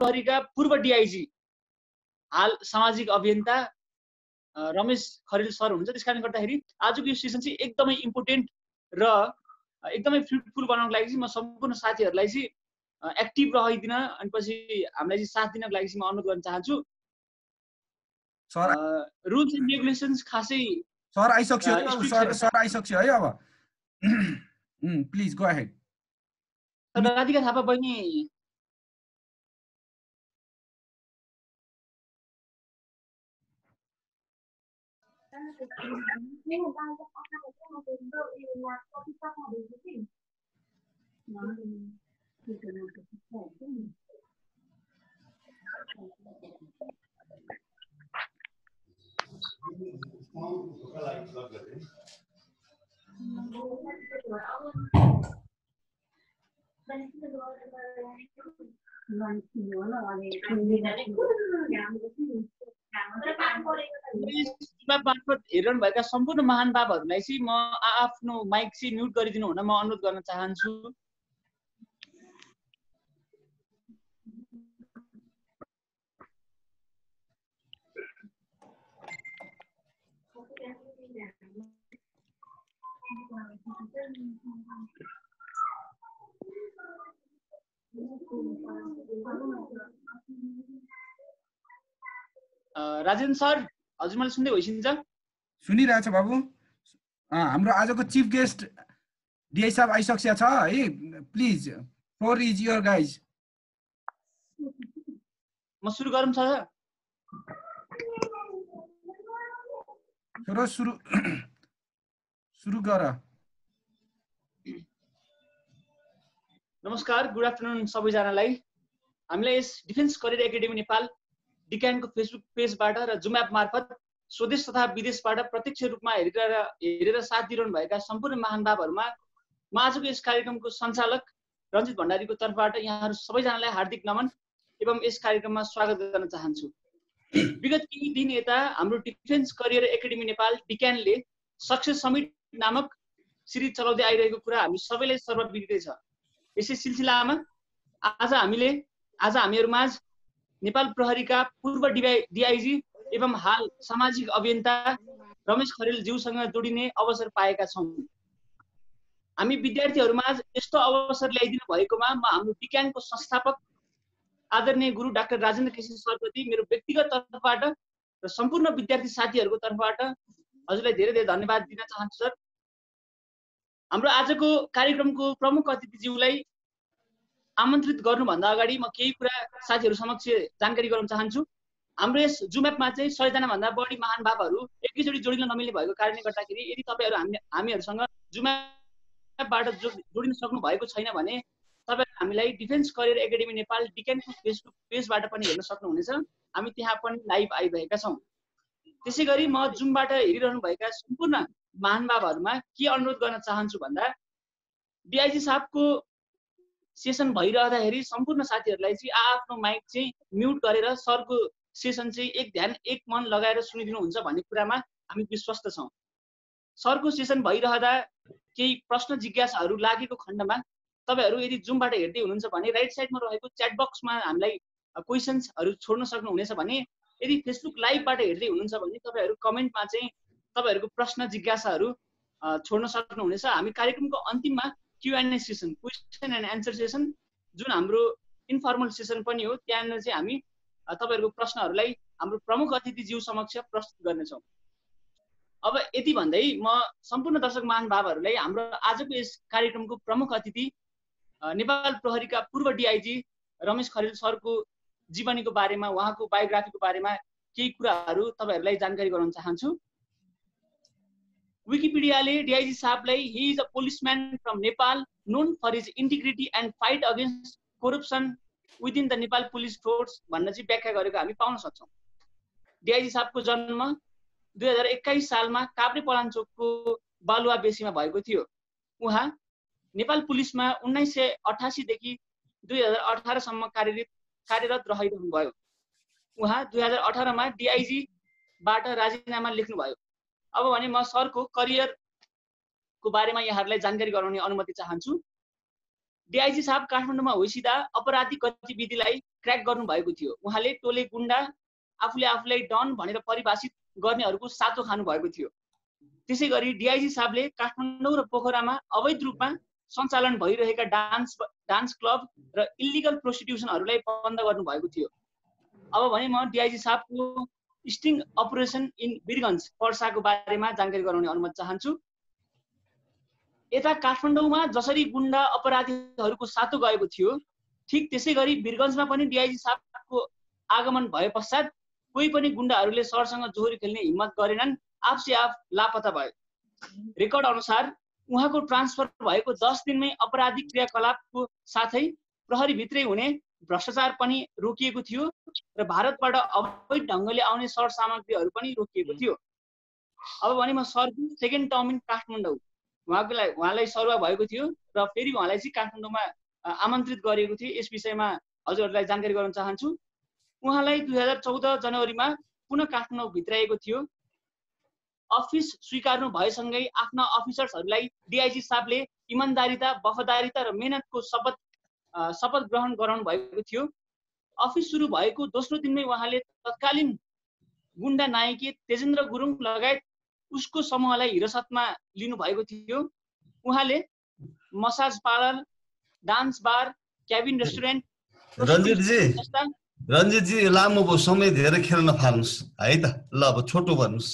प्रहरीका पूर्व डिआइजी हाल सामाजिक अभियन्ता रमेश खरेल सर हुन्छ। त्यसकारणले गर्दाखेरि आजको यो सेसन चाहिँ एकदमै इम्पोर्टेन्ट र एकदमै फ्रुटफुल बनाउनको लागि चाहिँ म सम्पूर्ण साथीहरूलाई चाहिँ एक्टिभ रहिदिन अनि पछि हामीलाई चाहिँ साथ दिनको लागि चाहिँ म अनुरोध गर्न चाहन्छु। रुल्स एन्ड रेगुलेसन्स खासै सर आइसक्यो है अब please go ahead. Radhika Thapa बहिनी मार्फत हेरिरहनु भएका सम्पूर्ण महान बाबुहरूलाई चाहिँ म आफ्नो माइक चाहिँ म्युट गरिदिनु हुन म अनुरोध गर्न चाहन्छु। राजेन सर हजुर मलाई सुन्दै भइसिन्छ? सुनिरहेछ बाबु। हाम्रो आजको चिफ गेस्ट डिआई साहब आइसक्छ छ है। Please floor is your guys. म सुरु गरौँ सर? सुरु गर। नमस्कार, गुड आफ्टरनुन सबैजनालाई। हामीले यस डिफेन्स करियर एकाडेमी नेपाल डिक्यानको फेसबुक पेजबाट र जुम एप मार्फत स्वदेश तथा विदेशबाट प्रत्यक्ष रूपमा हेरेर साथ दिइरहनु भएका सम्पूर्ण महान बाबुहरूमा म आजको यस कार्यक्रमको सञ्चालक रञ्जित भण्डारीको तर्फबाट यहाँहरू सबैजनालाई हार्दिक नमन एवं यस कार्यक्रममा स्वागत गर्न चाहन्छु। विगत केही दिन यता हाम्रो डिफेन्स करियर एकाडेमी नेपाल डिक्यानले सक्सेस समिट नामक सिरिज चलाउँदै आइरहेको कुरा हामी सबैलाई सर्वविदितै छ। यसै सिलसिलामा आज हामीहरूमाझ नेपाल प्रहरीका पूर्व डिआइजी एवं हाल सामाजिक अभियन्ता रमेश खरेल ज्यूसँग जोडिने अवसर पाएका छौँ। हामी विद्यार्थीहरूमाझ यस्तो अवसर ल्याइदिनु भएकोमा म हाम्रो डिक्यानको संस्थापक आदरणीय गुरु डाक्टर राजेन्द्र केसी सरप्रति मेरो व्यक्तिगत तर्फबाट र सम्पूर्ण विद्यार्थी साथीहरूको तर्फबाट हजुरलाई धेरै धेरै धन्यवाद दिन चाहन्छु सर। हाम्रो आजको कार्यक्रमको प्रमुख अतिथिज्यूलाई आमन्त्रित गर्नुभन्दा अगाडि म केही कुरा साथीहरू समक्ष जानकारी गराउन चाहन्छु। हाम्रो यस जुम एपमा चाहिँ 100 जना भन्दा बढी महान बाबुहरू एकैचोटि जोडिन नमिल्ने भएको कारणले गर्दाखेरि यदि तपाईहरु हामीहरुसँग जुम एपबाट जोडिन सक्नु भएको छैन भने तपाईहरु हामीलाई डिफेन्स करियर एकाडेमी नेपाल डिक्यानको फेसबुक पेजबाट पनि हेर्न सक्नुहुनेछ। हामी त्यहाँ पनि लाइभ आइरहेका छौं। त्यसैगरी म जुमबाट हेरिरहनु भएका सम्पूर्ण महान बाबुहरूमा के अनुरोध गर्न चाहन्छु भन्दा डिआइजी साहबको सेसन भइरहँदाखेरि सम्पूर्ण साथीहरूलाई चाहिँ आफ्नो माइक चाहिँ म्युट गरेर सरको सेसन चाहिँ एक ध्यान एक मन लगाएर सुनिदिनु हुन्छ भन्ने कुरामा हामी विश्वस्त छौं। सरको सेसन भइरहँदा केही प्रश्न जिज्ञासाहरू लागेको खण्डमा तपाईहरु यदि जुमबाट हेर्दै हुनुहुन्छ भने राइट साइडमा रहेको च्याट बक्समा हामीलाई क्वेशन्सहरू छोड्न सक्नुहुनेछ भने यदि फेसबुक लाइभबाट हेर्दै हुनुहुन्छ भने तपाईहरु कमेन्टमा चाहिँ तपाईहरुको प्रश्न जिज्ञासाहरू छोड्न सक्नुहुनेछ। हामी कार्यक्रमको अन्तिममा Q&A session, question and answer session जुन हाम्रो इन्फर्मल सेसन पनि हो, त्यहाँ चाहिँ हामी तपाईहरुको प्रश्नहरूलाई हाम्रो प्रमुख अतिथिज्यू समक्ष प्रस्तुत गर्नेछौं। अब यति भन्दै म सम्पूर्ण दर्शक महान बाबुहरूलाई हाम्रो आजको यस कार्यक्रमको प्रमुख अतिथि नेपाल प्रहरीका पूर्व डिआइजी रमेश खरेल सरको जीवनीको बारेमा, उहाँको बायोग्राफीको बारेमा केही कुराहरू तपाईहरुलाई जानकारी गराउन चाहन्छु। विकिपीडियाले डिआइजी साहबलाई he is a policeman from Nepal known for his integrity and fight against corruption within the Nepal police force भन्न चाहिँ व्याख्या गरेको हामी पाउन सक्छौं। डिआइजी साहबको जन्म 2021 सालमा काभ्रेपलाञ्चोकको बालुवा बेसीमा भएको थियो। उहाँ नेपाल पुलिसमा 1988 देखि 2018 सम्म कार्यरत रहिरहनु भयो। उहाँ 2018 मा डिआइजी बाट राजीनामा लेख्नु भयो। अब भने म सरको करियरको बारेमा यहाँहरूलाई जानकारी गराउने अनुमति चाहन्छु। डिआइजी साहब काठमाडौँमा होइसिदा अपराधिक गतिविधिलाई क्र्याक गर्नुभएको थियो। उहाँले टोले गुण्डा आफूले आफूलाई डन भनेर परिभाषित गर्नेहरूको सातो खानुभएको थियो। त्यसै गरी डिआइजी साहबले काठमाडौँ र पोखरामा अवैध रूपमा सञ्चालन भइरहेका डान्स क्लब र इलिगल प्रोस्टिट्युसनहरूलाई बन्द गर्नुभएको थियो। अब भने म डिआइजी साहबको स्टिङ अपरेसन इन वीरगञ्ज पर्साको बारेमा जानकारी गराउने अनुमति चाहन्छु। यता काठमाडौँमा जसरी गुण्डा अपराधीहरूको सातो गएको थियो, ठीक त्यसै गरी वीरगञ्जमा पनि डिआइजी साहबको आगमन भए पश्चात कोही पनि गुण्डाहरूले सरसँग जोहोरी खेल्ने हिम्मत गरेनन्, आफसे आफ लापता भयो। रेकर्ड अनुसार उहाँको ट्रान्सफर भएको 10 दिनमै आपराधिक क्रियाकलापको साथै प्रहरीभित्रै हुने भ्रष्टाचार पनि रोकिएको थियो र भारतबाट अवैध ढङ्गले आउने सरसामग्रीहरू पनि रोकिएको थियो। अब भने म सरको सेकेन्ड टर्म इन काठमाडौँ उहाँलाई सरुवा भएको थियो र फेरि उहाँलाई चाहिँ काठमाडौँमा आमन्त्रित गरिएको थियो। यस विषयमा हजुरहरूलाई जानकारी गराउन चाहन्छु। उहाँलाई 2014 जनवरीमा पुनः काठमाडौँ भित्राएको थियो। अफिस स्वीकार्नु भएसँगै आफ्ना अफिसर्सहरूलाई डिआइजी साहबले इमानदारिता, वफादारिता र मेहनतको शपथ ग्रहण गराउनु भएको थियो। अफिस सुरु भएको दोस्रो दिनमै उहाँले तत्कालीन गुण्डा नायकी तेजेन्द्र गुरुङ लगायत उसको समूहलाई हिरासतमा लिनु भएको थियो। उहाँले massage parlour, dance bar, cabin restaurant Ranjitji लामो समय धेरै खेर नफाल्नुस् है त। ल अब छोटो भन्नुस्।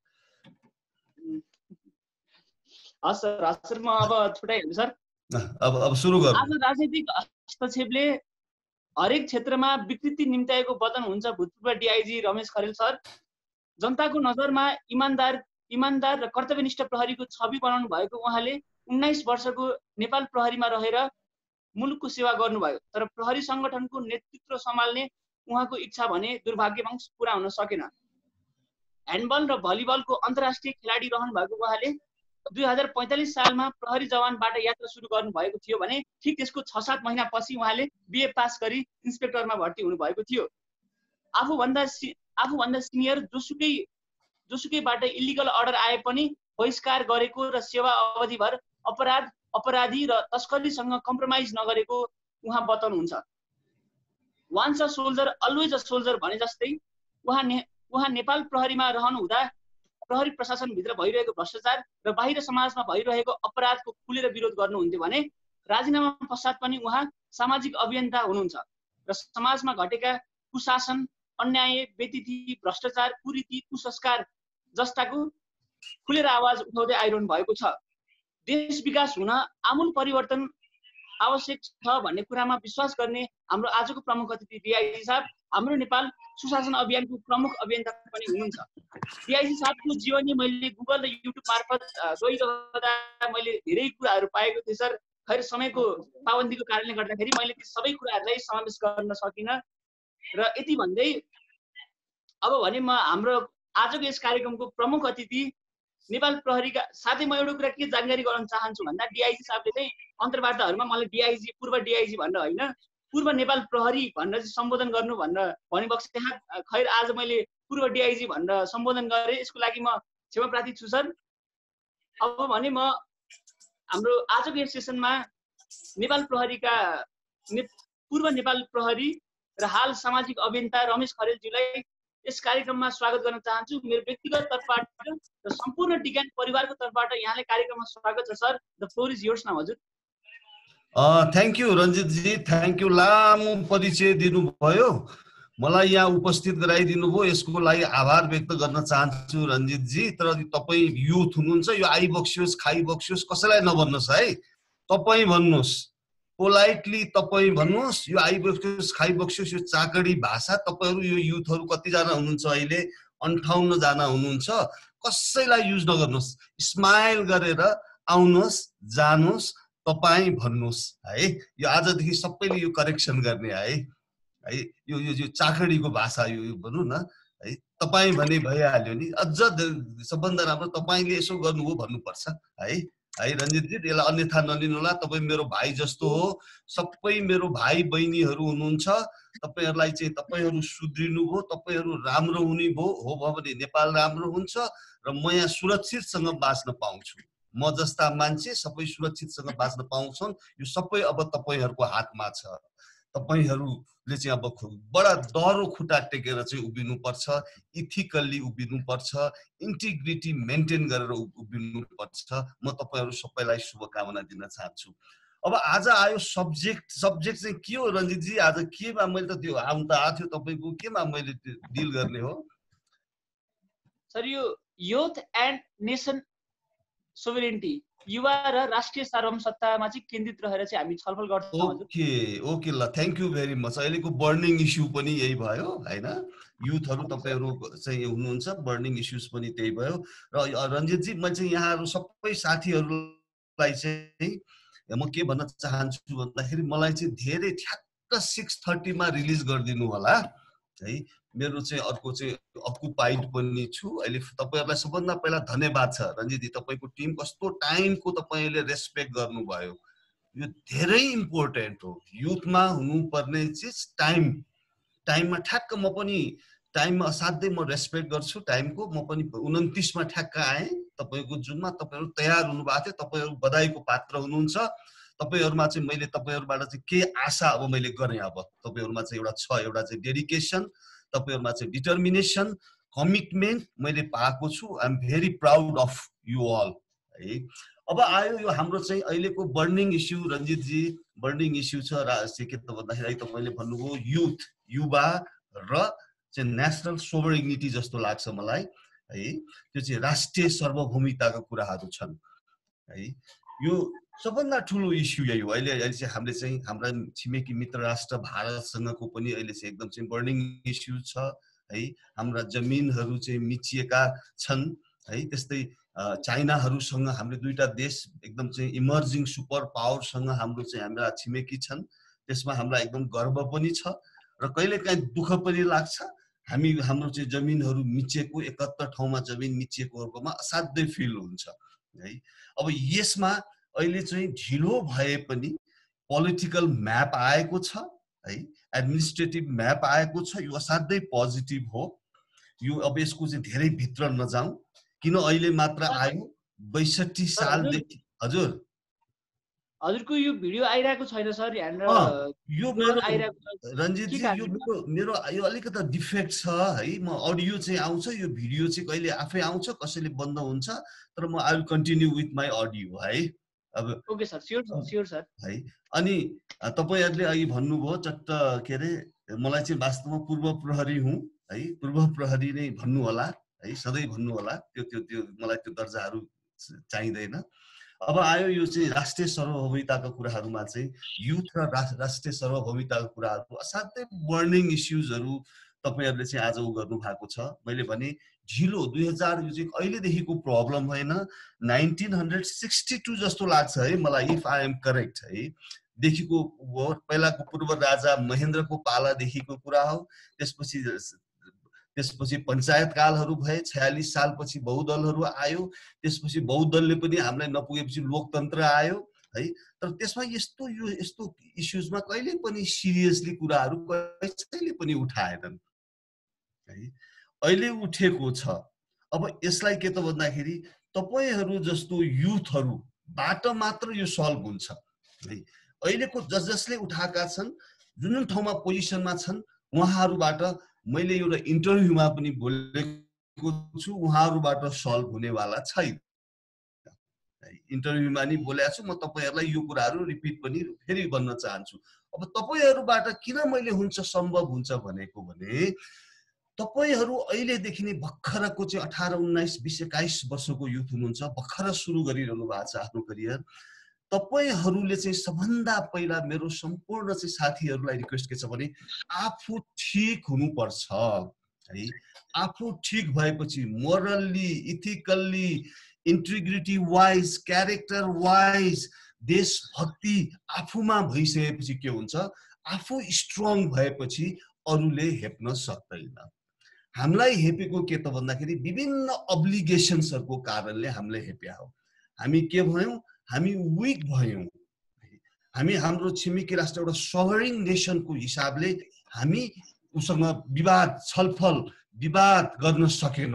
हस् सर, म अब छुटाइहाल्छु सर। अब सुरु गरौँ। आज राजनीतिक हस्तक्षेपले हरेक क्षेत्रमा विकृति निम्त्याएको वचन हुन्छ भूतपूर्व डिआइजी रमेश खरेल सर। जनताको नजरमा इमानदार र कर्तव्यनिष्ठ प्रहरीको छवि बनाउनु भएको उहाँले 19 वर्षको नेपाल प्रहरीमा रहेर मुलुकको सेवा गर्नुभयो। तर प्रहरी संगठनको नेतृत्व सम्हाल्ने उहाँको इच्छा भने दुर्भाग्यवश पूरा हुन सकेन। ह्यान्डबल र भलिबलको अन्तर्राष्ट्रिय खेलाडी रहनु भएको उहाँले 2045 सालमा प्रहरी जवानबाट यात्रा सुरु गर्नु भएको थियो भने ठीक त्यसको 6-7 महिनापछि उहाँले बिए पास गरी इन्सपेक्टरमा भर्ती हुनुभएको थियो। आफूभन्दा सिनियर जोसुकैबाट इलिगल अर्डर आए पनि बहिष्कार गरेको र सेवा अवधिभर अपराधी र तस्करीसँग कम्प्रोमाइज नगरेको उहाँ बताउनुहुन्छ। Once a soldier always a soldier भने जस्तै उहाँ नेपाल प्रहरीमा रहनुहुँदा प्रहरी प्रशासनभित्र भइरहेको भ्रष्टाचार र बाहिर समाजमा भइरहेको अपराधको खुलेर विरोध गर्नुहुन्थ्यो भने राजीनामा पश्चात पनि उहाँ सामाजिक अभियन्ता हुनुहुन्छ र समाजमा घटेका कुशासन, अन्याय, बेतिथि, भ्रष्टाचार, कुरीति, कुसंस्कार जस्ताको खुलेर आवाज उठाउँदै आइरहनु भएको छ। देश विकास हुन आमूल परिवर्तन आवश्यक छ भन्ने कुरामा विश्वास गर्ने हाम्रो आजको प्रमुख अतिथि डिआइजी साहब हाम्रो नेपाल सुशासन अभियानको प्रमुख अभियन्ता पनि हुनुहुन्छ। डिआइजी साहबको जीवनी मैले गुगल र युट्युब मार्फत गइरहँदा मैले धेरै कुराहरू पाएको थिएँ सर। खैर समयको पाबन्दीको कारणले गर्दाखेरि मैले ती सबै कुराहरूलाई समावेश गर्न सकिनँ र यति भन्दै अब भने म हाम्रो आजको यस कार्यक्रमको प्रमुख अतिथि नेपाल प्रहरीका साथै म एउटा कुरा के जानकारी गराउन चाहन्छु भन्दा डिआइजी साहबले चाहिँ अन्तर्वार्ताहरूमा मलाई डिआइजी पूर्व डिआइजी भनेर होइन पूर्व नेपाल प्रहरी भनेर चाहिँ सम्बोधन गर्नु भनेर भनेपछि त्यहाँ खैर आज मैले पूर्व डिआइजी भनेर सम्बोधन गरेँ, यसको लागि म क्षमा प्रार्थी छु सर। अब भने म हाम्रो आजको यस सेसनमा नेपाल प्रहरीका पूर्व नेपाल प्रहरी र हाल सामाजिक अभियन्ता रमेश खरेलज्यूलाई यस कार्यक्रममा स्वागत गर्न चाहन्छु। मेरो व्यक्तिगत तर्फबाट र सम्पूर्ण डिगान परिवारको तर्फबाट यहाँलाई कार्यक्रममा स्वागत छ sir. The floor is yours now हजुर। Thank you Ranjitji, thank you. लामो परिचय दिनुभयो, मलाई यहाँ उपस्थित गराइदिनु भयो, यसको लागि आभार व्यक्त गर्न चाहन्छु रञ्जितजी। तर तपाईँ युथ हुनुहुन्छ, यो आइबक्सियोस् खाइबक्सियोस् कसैलाई नभन्नुहोस् है, तपाईँ भन्नुहोस्, पोलाइटली तपाईँ भन्नुहोस्। यो आइबक्सियोस् खाइबक्सियोस् यो चाकडी भाषा तपाईँहरू यो युथहरू कतिजना हुनुहुन्छ अहिले 58 जना हुनुहुन्छ, कसैलाई युज नगर्नुहोस्। स्माइल गरेर आउनुहोस्, जानुहोस्, तपाईँ भन्नुहोस् है। यो आजदेखि सबैले यो करेक्सन गर्ने है यो चाकडीको भाषा यो भनौँ न है। तपाईँ भने भइहाल्यो नि, अझ सबभन्दा राम्रो तपाईँले यसो गर्नुभयो भन्नुपर्छ है। रञ्जितजी यसलाई अन्यथा नलिनुहोला, तपाईँ मेरो भाइ जस्तो हो, सबै मेरो भाइ बहिनीहरू हुनुहुन्छ। तपाईँहरूलाई चाहिँ तपाईँहरू सुध्रिनु भयो, तपाईँहरू राम्रो हुने भयो हो भने नेपाल राम्रो हुन्छ र म यहाँ सुरक्षितसँग बाँच्न पाउँछु। म जस्ता मान्छे सबै सुरक्षितसँग बाँच्न पाउँछन्, यो सबै अब तपाईहरूको हातमा छ। तपाईहरूले चाहिँ अब बडा डह्रो खुट्टा टेकेर चाहिँ उभिनुपर्छ, इथिकल्ली उभिनुपर्छ, इन्टिग्रिटी मेन्टेन गरेर उभिनुपर्छ। म तपाईहरू सबैलाई शुभकामना दिन चाहन्छु। अब आज आयो सब्जेक्ट चाहिँ के हो रञ्जितजी? आज केमा मैले त त्यो आउनु त आएको थियो तपाईँको, केमा मैले डिल गर्ने हो सर? यो युथ एन्ड नेसन सोभरेन्टी, युवा र राष्ट्रिय सार्वभौमसत्तामा चाहिँ केन्द्रित रहेर चाहिँ हामी छलफल गर्छौँ। ओके ल, थ्याङ्क यू भेरी मच। अहिलेको बर्निङ इस्यु पनि यही भयो हैन? युथहरू तपाईहरू चाहिँ हुनुहुन्छ, बर्निङ इस्युज पनि त्यही भयो। र रञ्जितजी, मैले चाहिँ यहाँहरू सबै साथीहरूलाई चाहिँ म के भन्न चाहन्छु भन्दाखेरि मलाई चाहिँ धेरै ठ्याक्क 6:30 मा रिलिज गरिदिनु होला है। मेरो चाहिँ अर्को चाहिँ अकुपाइड पनि छु अहिले। तपाईहरुलाई सबभन्दा पहिला धन्यवाद छ रञ्जितजी, तपाईको टिम कस्तो टाइमको तपाईले रेस्पेक्ट गर्नुभयो। यो धेरै इम्पोर्टेन्ट हो। युथमा हुनुपर्ने चिज टाइममा ठ्याक्क म पनि टाइममा असाध्यै म रेस्पेक्ट गर्छु टाइमको। म पनि 29 मा ठ्याक्क आएँ तपाईको जुनमा। तपाईहरु तयार हुनुभएको थियो, तपाईहरु बधाईको पात्र हुनुहुन्छ। तपाईहरुमा चाहिँ मैले तपाईहरुबाट चाहिँ के आशा अब मैले गरेँ। अब तपाईहरुमा चाहिँ एउटा चाहिँ डेडिकेसन, तपाईहरुमा चाहिँ डिटर्मिनेसन, कमिटमेन्ट मैले पाएको छु। I am very proud of you all है। अब आयो यो हाम्रो चाहिँ अहिलेको burning issue Ranjitji. Burning issue छ के त भन्दाखेरि तपाईले भन्नुभयो युथ, युवा र चाहिँ नेसनल सोभरेनिटी जस्तो लाग्छ मलाई है। त्यो चाहिँ राष्ट्रिय सार्वभौमिकताका कुराहरू छन् है। यो सबभन्दा ठुलो इस्यु यही हो। अहिले चाहिँ हामीले चाहिँ हाम्रा छिमेकी मित्र राष्ट्र भारतसँगको पनि अहिले चाहिँ एकदम चाहिँ बर्निङ इस्यु छ है। हाम्रा जमिनहरू चाहिँ मिचिएका छन् है। त्यस्तै चाइनाहरूसँग हामीले दुईटा देश एकदम चाहिँ इमर्जिङ सुपर पावरसँग हाम्रो चाहिँ हाम्रा छिमेकी छन्। त्यसमा हामीलाई एकदम गर्व पनि छ र कहिलेकाहीँ दुःख पनि लाग्छ। हाम्रो चाहिँ जमिनहरू मिचिएको, 71 ठाउँमा जमिन मिचिएकोहरूकोमा असाध्यै फिल हुन्छ है। अब यसमा अहिले चाहिँ ढिलो भए पनि पोलिटिकल म्याप आएको छ है, एडमिनिस्ट्रेटिभ म्याप आएको छ। यो असाध्यै पोजिटिभ हो। यो अब यसको चाहिँ धेरै भित्र नजाउँ, किन अहिले मात्र आयो 62 सालदेखि। हजुरको यो भिडियो आइरहेको छैन सर यहाँ? यो मेरो रञ्जितजी मेरो यो अलिकति डिफेक्ट छ है। म अडियो चाहिँ आउँछ, यो भिडियो चाहिँ कहिले आफै आउँछ, कसैले बन्द हुन्छ। तर म I will continue with my audio है। अब ओके सर, स्योर सर है। अनि तपाईहरुले अघि भन्नुभयो चट्ट के अरे, मलाई चाहिँ वास्तवमा पूर्व प्रहरी हुँ है। पूर्व प्रहरी नै भन्नु होला है, सधैँ भन्नु होला। त्यो मलाई त्यो दर्जाहरू चाहिँदैन। अब आयो यो चाहिँ राष्ट्रिय सार्वभौमिकताका कुराहरूमा चाहिँ युथ र राष्ट्रिय सार्वभौमिकताका कुराहरू असाध्यै बर्निङ इस्युजहरू तपाईहरुले चाहिँ आज गर्नु भएको छ। मैले भने ढिलो 2000 यो चाहिँ अहिलेदेखिको प्रब्लम होइन, 1962 जस्तो लाग्छ है मलाई, इफ आई एम करेक्ट है, देखिको पहिलाको पूर्व राजा महेन्द्रको पालादेखिको कुरा हो। त्यसपछि पञ्चायत कालहरू भए, 46 सालपछि बहुदलहरू आयो। त्यसपछि बहुदलले पनि हामीलाई नपुगेपछि लोकतन्त्र आयो है। तर त्यसमा यस्तो इस्युजमा कहिले पनि सिरियसली कुराहरू कसैले पनि उठाएनन् है। अहिले उठेको छ। अब यसलाई के त भन्दाखेरि तपाईहरु जस्तो युथहरुबाट मात्र यो सल्भ हुन्छ है। अहिलेको जसले उठाएका छन्, जुन ठाउँमा पोजिसनमा छन्, उहाँहरुबाट मैले एउटा इन्टरभ्यूमा पनि बोलेको छु, उहाँहरुबाट सल्भ हुनेवाला छैन। इन्टरभ्यूमा नि बोलेको छु। म तपाईहरुलाई यो कुराहरु रिपिट पनि फेरि भन्न चाहन्छु। अब तपाईहरुबाट किन मैले हुन्छ सम्भव हुन्छ भनेको भने तपाईहरु अहिलेदेखि नै भर्खरको चाहिँ 18, 19, 20, 21 वर्षको युथ हुनुहुन्छ, भर्खर सुरु गरिरहनु भएको छ आफ्नो करियर। तपाईहरुले चाहिँ सबभन्दा पहिला मेरो सम्पूर्ण चाहिँ साथीहरुलाई रिक्वेस्ट के छ भने आफू ठीक हुनुपर्छ है। आफू ठीक भएपछि morally, ethically, integrity wise, character wise, देशभक्ति आफूमा भइसकेपछि के हुन्छ, आफू स्ट्रङ भएपछि अरूले हेप्न सक्दैन। हामीलाई हेपेको के त भन्दाखेरि विभिन्न अब्लिगेसन्सहरुको कारणले हामीले हेप्या हो। हामी के भयौं, हामी विक भयौं। हामी हाम्रो छिमेकी राष्ट्र एउटा सोभरेन नेसनको हिसाबले हामी उसँग विवाद गर्न सकेनौं।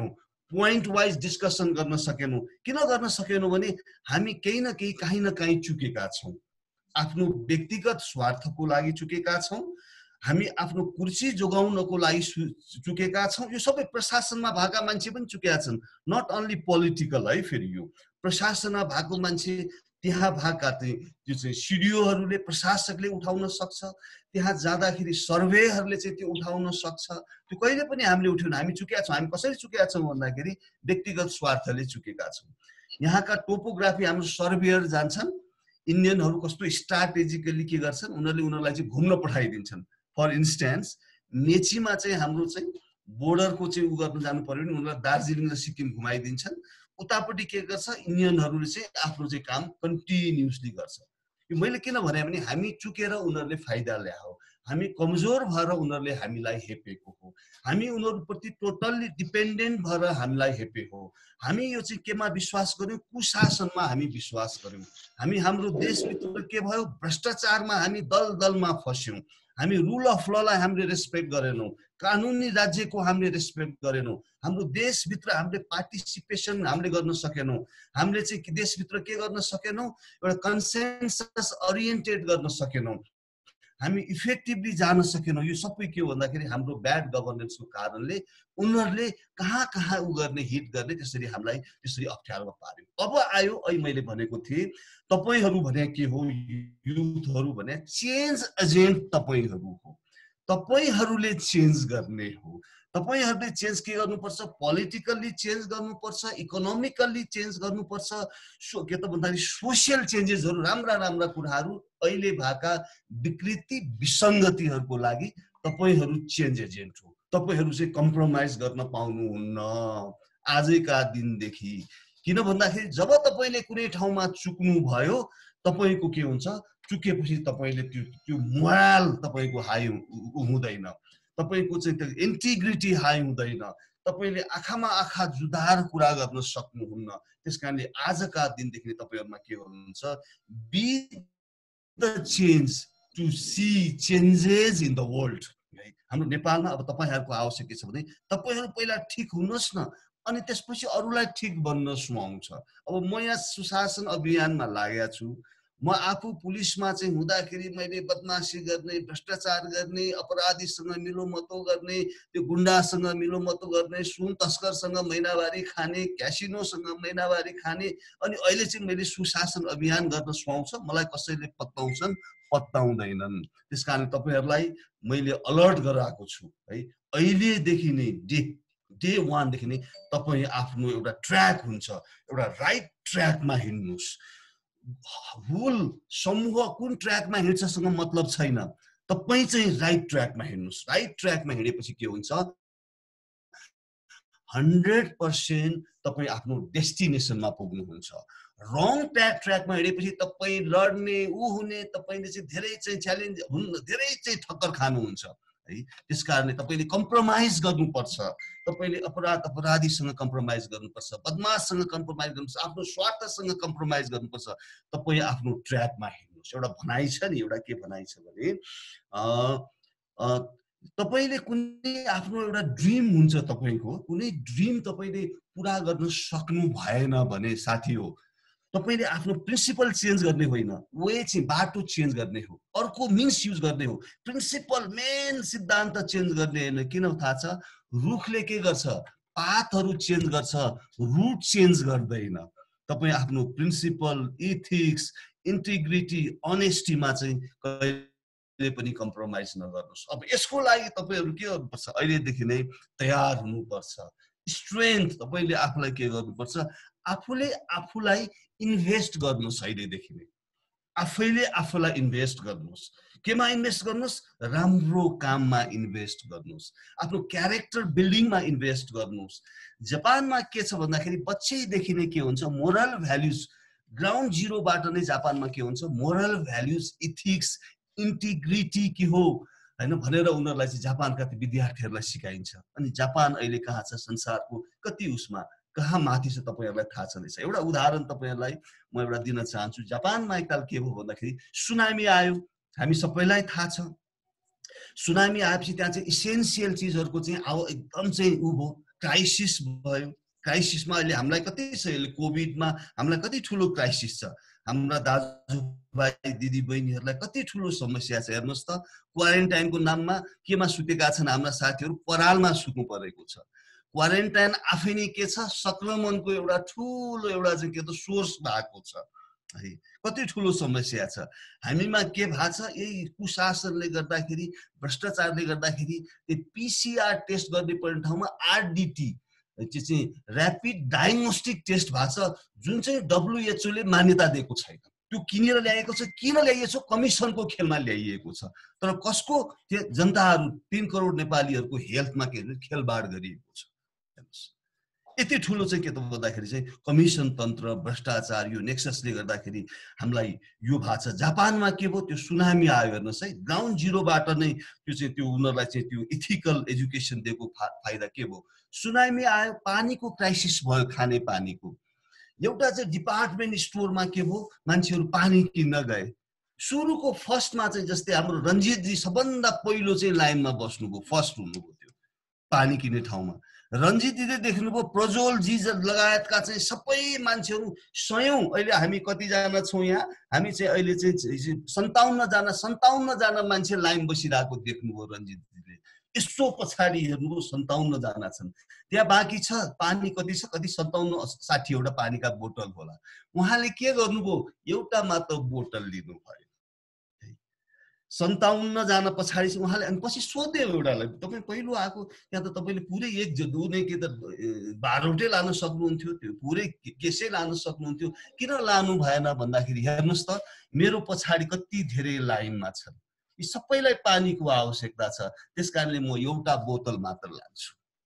पोइन्ट वाइज डिस्कसन गर्न सकेनौँ। किन गर्न सकेनौँ भने हामी केही न केही काहीँ न काहीँ चुकेका छौँ। आफ्नो व्यक्तिगत स्वार्थको लागि चुकेका छौँ, हामी आफ्नो कुर्सी जोगाउनको लागि चुकेका छौँ। यो सबै प्रशासनमा भएका मान्छे पनि चुकेका छन्, नट ओन्ली पोलिटिकल है। फेरि यो प्रशासनमा भएको मान्छे, त्यहाँ भएका त्यो चाहिँ सिडिओहरूले, प्रशासकले उठाउन सक्छ, त्यहाँ जाँदाखेरि सर्भेहरूले चाहिँ त्यो उठाउन सक्छ। त्यो कहिले पनि हामीले उठाउन, हामी चुकेका छौँ। हामी कसरी चुकेका छौँ भन्दाखेरि व्यक्तिगत स्वार्थले चुकेका छौँ। यहाँका टोपोग्राफी हाम्रो सर्भेयर जान्छन्, इन्डियनहरू कस्तो स्ट्राटेजिकली के गर्छन्, उनीहरूलाई चाहिँ घुम्न पठाइदिन्छन्। फर इन्स्टेन्स मेचीमा चाहिँ हाम्रो चाहिँ बोर्डरको चाहिँ उ गर्न जानु पर्यो भने उनीहरूलाई दार्जिलिङ र सिक्किम घुमाइदिन्छन्। उतापट्टि के गर्छ, इन्डियनहरूले चाहिँ आफ्नो चाहिँ काम कन्टिन्युसली गर्छ। यो मैले किन भने हामी चुकेर उनीहरूले फाइदा ल्यायो, हामी कमजोर भएर उनीहरूले हामीलाई हेपेको हो, हामी उनीहरूप्रति टोटल्ली डिपेन्डेन्ट भएर हामीलाई हेपे हो। हामी यो चाहिँ केमा विश्वास गर्यौँ, कुशासनमा हामी विश्वास गर्यौँ। हामी हाम्रो देशभित्र के भयो, भ्रष्टाचारमा हामी दलदलमा फस्यौँ। हामी रुल अफ ललाई हामीले रेस्पेक्ट गरेनौँ, कानुनी राज्यको हामीले रेस्पेक्ट गरेनौँ। हाम्रो देशभित्र हामीले पार्टिसिपेसन हामीले गर्न सकेनौँ। हामीले चाहिँ देशभित्र के गर्न सकेनौँ, एउटा कन्सेन्सस ओरिएन्टेड गर्न सकेनौँ, हामी इफेक्टिभली जान सकेनौँ। यो सबै के हो भन्दाखेरि हाम्रो ब्याड गभर्नेन्सको कारणले उनीहरूले कहाँ कहाँ उ गर्ने, हिट गर्ने, त्यसरी हामीलाई त्यसरी अप्ठ्यारोमा पार्यो। अब आयो, अहिले मैले भनेको थिएँ, तपाईहरू भने के हो, युथहरू भने चेन्ज एजेन्ट तपाईहरू हो। तपाईहरूले चेन्ज गर्ने हो। तपाईहरूले चेन्ज के गर्नुपर्छ, पोलिटिकल्ली चेन्ज गर्नुपर्छ, इकोनोमिकल्ली चेन्ज गर्नुपर्छ, के त भन्दाखेरि सोसियल चेन्जेसहरू, राम्रा राम्रा कुराहरू, अहिले भएका विकृति विसङ्गतिहरूको लागि तपाईहरू चेन्ज एजेन्ट हो। तपाईहरू चाहिँ कम्प्रोमाइज गर्न पाउनुहुन्न आजैका दिनदेखि। किन भन्दाखेरि जब तपाईँले कुनै ठाउँमा चुक्नु भयो, तपाईँको के हुन्छ, चुकेपछि तपाईँले त्यो मोरल तपाईँको हाई हुँदैन, तपाईँको चाहिँ त्यो इन्टिग्रिटी हाई हुँदैन, तपाईँले आँखामा आँखा जुधार कुरा गर्न सक्नुहुन्न। त्यस कारणले आजका दिनदेखि तपाईँहरूमा के गर्नुहुन्छ, be the change to see changes in the world. हाम्रो नेपालमा अब तपाईँहरूको आवश्यक के छ भने तपाईँहरू पहिला ठिक हुनुहोस् न, अनि त्यसपछि अरूलाई ठिक बन्न सुहाउँछ। अब म यहाँ सुशासन अभियानमा लागेको छु। म आफू पुलिसमा चाहिँ हुँदाखेरि मैले बदमासी गर्ने, भ्रष्टाचार गर्ने, अपराधीसँग मिलोमतो गर्ने, त्यो गुन्डासँग मिलोमतो गर्ने, सुन तस्करसँग महिनावारी खाने, क्यासिनोसँग महिनावारी खाने, अनि अहिले चाहिँ मैले सुशासन अभियान गर्न सुहाउँछ, मलाई कसैले पत्ताउँछन्, पत्ताउँदैनन्। त्यस कारण तपाईँहरूलाई मैले अलर्ट गराएको छु है। अहिलेदेखि नै डे वानदेखि नै तपाईँ आफ्नो एउटा ट्र्याक हुन्छ, एउटा राइट ट्र्याकमा हिँड्नुहोस्। होल समूह कुन ट्र्याकमा हिँड्छसँग मतलब छैन, तपाईँ चाहिँ राइट ट्र्याकमा हिँड्नुहोस्। राइट ट्र्याकमा हिँडेपछि के हुन्छ, 100% तपाईँ आफ्नो डेस्टिनेसनमा पुग्नुहुन्छ। रङ ट्र्याकमा हिँडेपछि तपाईँ लड्ने, ऊ हुने, तपाईँले चाहिँ धेरै चाहिँ च्यालेन्ज हुन्न, धेरै चाहिँ ठक्कर खानुहुन्छ है। त्यस कारणले तपाईँले कम्प्रोमाइज गर्नुपर्छ। तपाईँले अपराधीसँग कम्प्रोमाइज गर्नुपर्छ, बदमाससँग कम्प्रोमाइज गर्नुपर्छ, आफ्नो स्वार्थसँग कम्प्रोमाइज गर्नुपर्छ। तपाईँ आफ्नो ट्र्याकमा हिँड्नुहोस्। एउटा भनाइ छ नि, एउटा के भनाइ छ भने तपाईले कुनै आफ्नो एउटा ड्रिम हुन्छ, तपाईँको कुनै ड्रिम तपाईँले पुरा गर्न सक्नु भएन भने साथी हो, तपाईले आफ्नो प्रिन्सिपल चेन्ज गर्ने होइन, वे चाहिँ बाटो चेन्ज गर्ने हो, अर्को मिन्स युज गर्ने हो। प्रिन्सिपल मेन सिद्धान्त चेन्ज गर्ने होइन। किन थाहा छ, रुखले के गर्छ, पातहरू चेन्ज गर्छ, रुट चेन्ज गर्दैन। तपाईँ आफ्नो प्रिन्सिपल, इथिक्स, इन्टिग्रिटी, अनेस्टीमा चाहिँ पनि कम्प्रोमाइज नगर्नुहोस्। अब यसको लागि तपाईहरू के गर्नुपर्छ, अहिलेदेखि नै तयार हुनुपर्छ। स्ट्रेन्थ तपाईले आफूलाई के गर्नुपर्छ, आफूले आफूलाई इन्भेस्ट गर्नुहोस्। अहिलेदेखि नै आफैले आफूलाई इन्भेस्ट गर्नुहोस्। केमा इन्भेस्ट गर्नुहोस्, राम्रो काममा इन्भेस्ट गर्नुहोस्, आफ्नो क्यारेक्टर बिल्डिङमा इन्भेस्ट गर्नुहोस्। जापानमा के छ भन्दाखेरि बच्चैदेखि नै के हुन्छ, मोरल भ्याल्युज ग्राउन्ड जिरोबाट नै जापानमा के हुन्छ, मोरल भ्याल्युज, इथिक्स, इन्टिग्रिटी के हो हैन भनेर उनीहरूलाई चाहिँ जापानका विद्यार्थीहरूलाई सिकाइन्छ। अनि जापान अहिले कहाँ छ, संसारको कति उसमा कहाँ माथि छ तपाईहरुलाई थाहा छँदैछ। एउटा उदाहरण तपाईहरुलाई म एउटा दिन चाहन्छु। जापानमा एकताल के भयो भन्दाखेरि सुनामी आयो, हामी सबैलाई थाहा छ। सुनामी आएपछि त्यहाँ चाहिँ इसेन्शियल चीजहरुको चाहिँ एकदम चाहिँ उ भयो, क्राइसिस भयो क्राइसिसमा अहिले हामीलाई कति छ, अहिले कोभिडमा हामीलाई कति ठुलो क्राइसिस छ, हाम्रा दाजुभाइ दिदीबहिनीहरूलाई कति ठुलो समस्या छ। हेर्नुहोस् त, क्वारेन्टाइनको नाममा केमा सुतेका छन् हाम्रा साथीहरू, परालमा सुत्नु परेको छ। क्वारेन्टाइन आफै नै के छ, संक्रमणको एउटा ठुलो एउटा चाहिँ के त सोर्स भएको छ है, कति ठुलो समस्या छ। हामीमा के भएको छ, यही कुशासनले गर्दाखेरि, भ्रष्टाचारले गर्दाखेरि त्यो PCR टेस्ट गर्ने पर्ने ठाउँमा RDT चाहिँ ऱ्यापिड डायग्नोस्टिक टेस्ट भएको छ, जुन चाहिँ WHO ले मान्यता दिएको छैन। त्यो किनेर ल्याएको छ, किन ल्याइएको छ, कमिसनको खेलमा ल्याइएको छ। तर कसको, त्यो जनताहरू 3 करोड नेपालीहरूको हेल्थमा के खेलबाड गरिएको छ। यति ठुलो चाहिँ के त भन्दाखेरि चाहिँ कमिसन तन्त्र, भ्रष्टाचार, यो नेक्ससले गर्दाखेरि हामीलाई यो भएको छ। जापानमा के भयो, त्यो सुनामी आयो, हेर्नुहोस् है, ग्राउन्ड जिरोबाट नै त्यो चाहिँ त्यो उनीहरूलाई चाहिँ त्यो इथिकल एजुकेसन दिएको फाइदा के भयो, सुनामी आयो, पानीको क्राइसिस भयो, खाने पानीको। एउटा चाहिँ डिपार्टमेन्ट स्टोरमा के भयो, मान्छेहरू पानी किन्न गए। सुरुको फर्स्टमा चाहिँ जस्तै हाम्रो रञ्जितजी सबभन्दा पहिलो चाहिँ लाइनमा बस्नुभयो, फर्स्ट हुनुभयो त्यो पानी किन्ने ठाउँमा। रञ्जितजीले देख्नुभयो, प्रज्वलजी लगायतका चाहिँ सबै मान्छेहरू सयौं, अहिले हामी कतिजना छौँ यहाँ, हामी चाहिँ अहिले चाहिँ 57 जना मान्छे लाइन बसिरहेको देख्नुभयो रञ्जितजीले। यसो पछाडि हेर्नुभयो 57 जना छन्, त्यहाँ बाँकी छ पानी कति छ, कति 57-60 वटा पानीका बोतल होला। उहाँले के गर्नुभयो, एउटा मात्र बोतल लिनुभयो। 57 जना पछाडि चाहिँ उहाँले अनि पछि सोध्यो एउटालाई, तपाईँ पहिलो आएको, यहाँ त तपाईँले पुरै एक दुने के त बारोटै लान सक्नुहुन्थ्यो, त्यो पुरै केसै लान सक्नुहुन्थ्यो, किन लानु भएन भन्दाखेरि हेर्नुहोस् त मेरो पछाडि कति धेरै लाइनमा छन्, यी सबैलाई पानीको आवश्यकता छ, त्यसकारणले म एउटा बोतल मात्र लान्छु।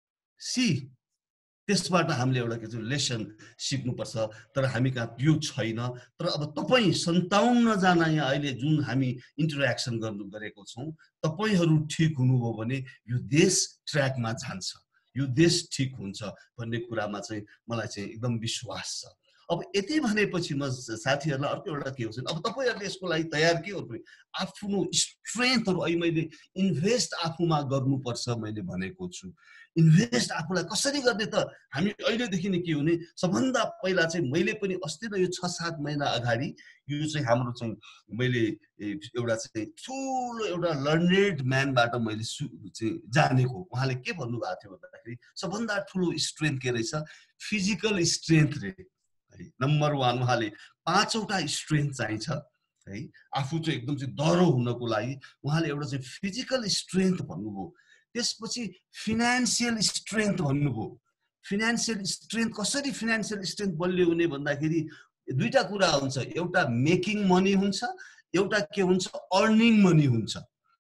त्यसबाट हामीले एउटा के चाहिँ लेसन सिक्नुपर्छ, तर हामी कहाँ त्यो छैन। तर अब तपाईँ 57 जना यहाँ अहिले जुन हामी इन्टरेक्सन गरेको छौँ, तपाईँहरू ठिक हुनुभयो भने यो देश ट्र्याकमा जान्छ, यो देश ठिक हुन्छ भन्ने कुरामा चाहिँ मलाई चाहिँ एकदम विश्वास छ। अब यति भनेपछि म साथीहरूलाई अर्को एउटा के हुन्छ, अब तपाईँहरूले यसको लागि तयार के गर्नु, आफ्नो स्ट्रेन्थहरू अहिले मैले इन्भेस्ट आफूमा गर्नुपर्छ मैले भनेको छु। इन्भेस्ट आफूलाई कसरी गर्ने त, हामी अहिलेदेखि नै के हुने, सबभन्दा पहिला चाहिँ मैले पनि अस्ति नै यो 6-7 महिना अगाडि यो चाहिँ हाम्रो चाहिँ मैले एउटा चाहिँ ठुलो एउटा लर्नेड म्यानबाट मैले चाहिँ जानेको। उहाँले के भन्नुभएको थियो भन्दाखेरि सबभन्दा ठुलो स्ट्रेन्थ के रहेछ, फिजिकल स्ट्रेन्थ रे। नम्बर 1 उहाँले 5 वटा स्ट्रेन्थ चाहिन्छ है, आफू चाहिँ एकदम चाहिँ दह्रो हुनको लागि उहाँले एउटा चाहिँ फिजिकल स्ट्रेन्थ भन्नुभयो। त्यसपछि फिनान्सियल स्ट्रेन्थ भन्नुभयो। फिनान्सियल स्ट्रेन्थ कसरी फिनान्सियल स्ट्रेन्थ बलियो हुने भन्दाखेरि दुईटा कुरा हुन्छ, एउटा मेकिङ मनी हुन्छ, एउटा के हुन्छ अर्निङ मनी हुन्छ।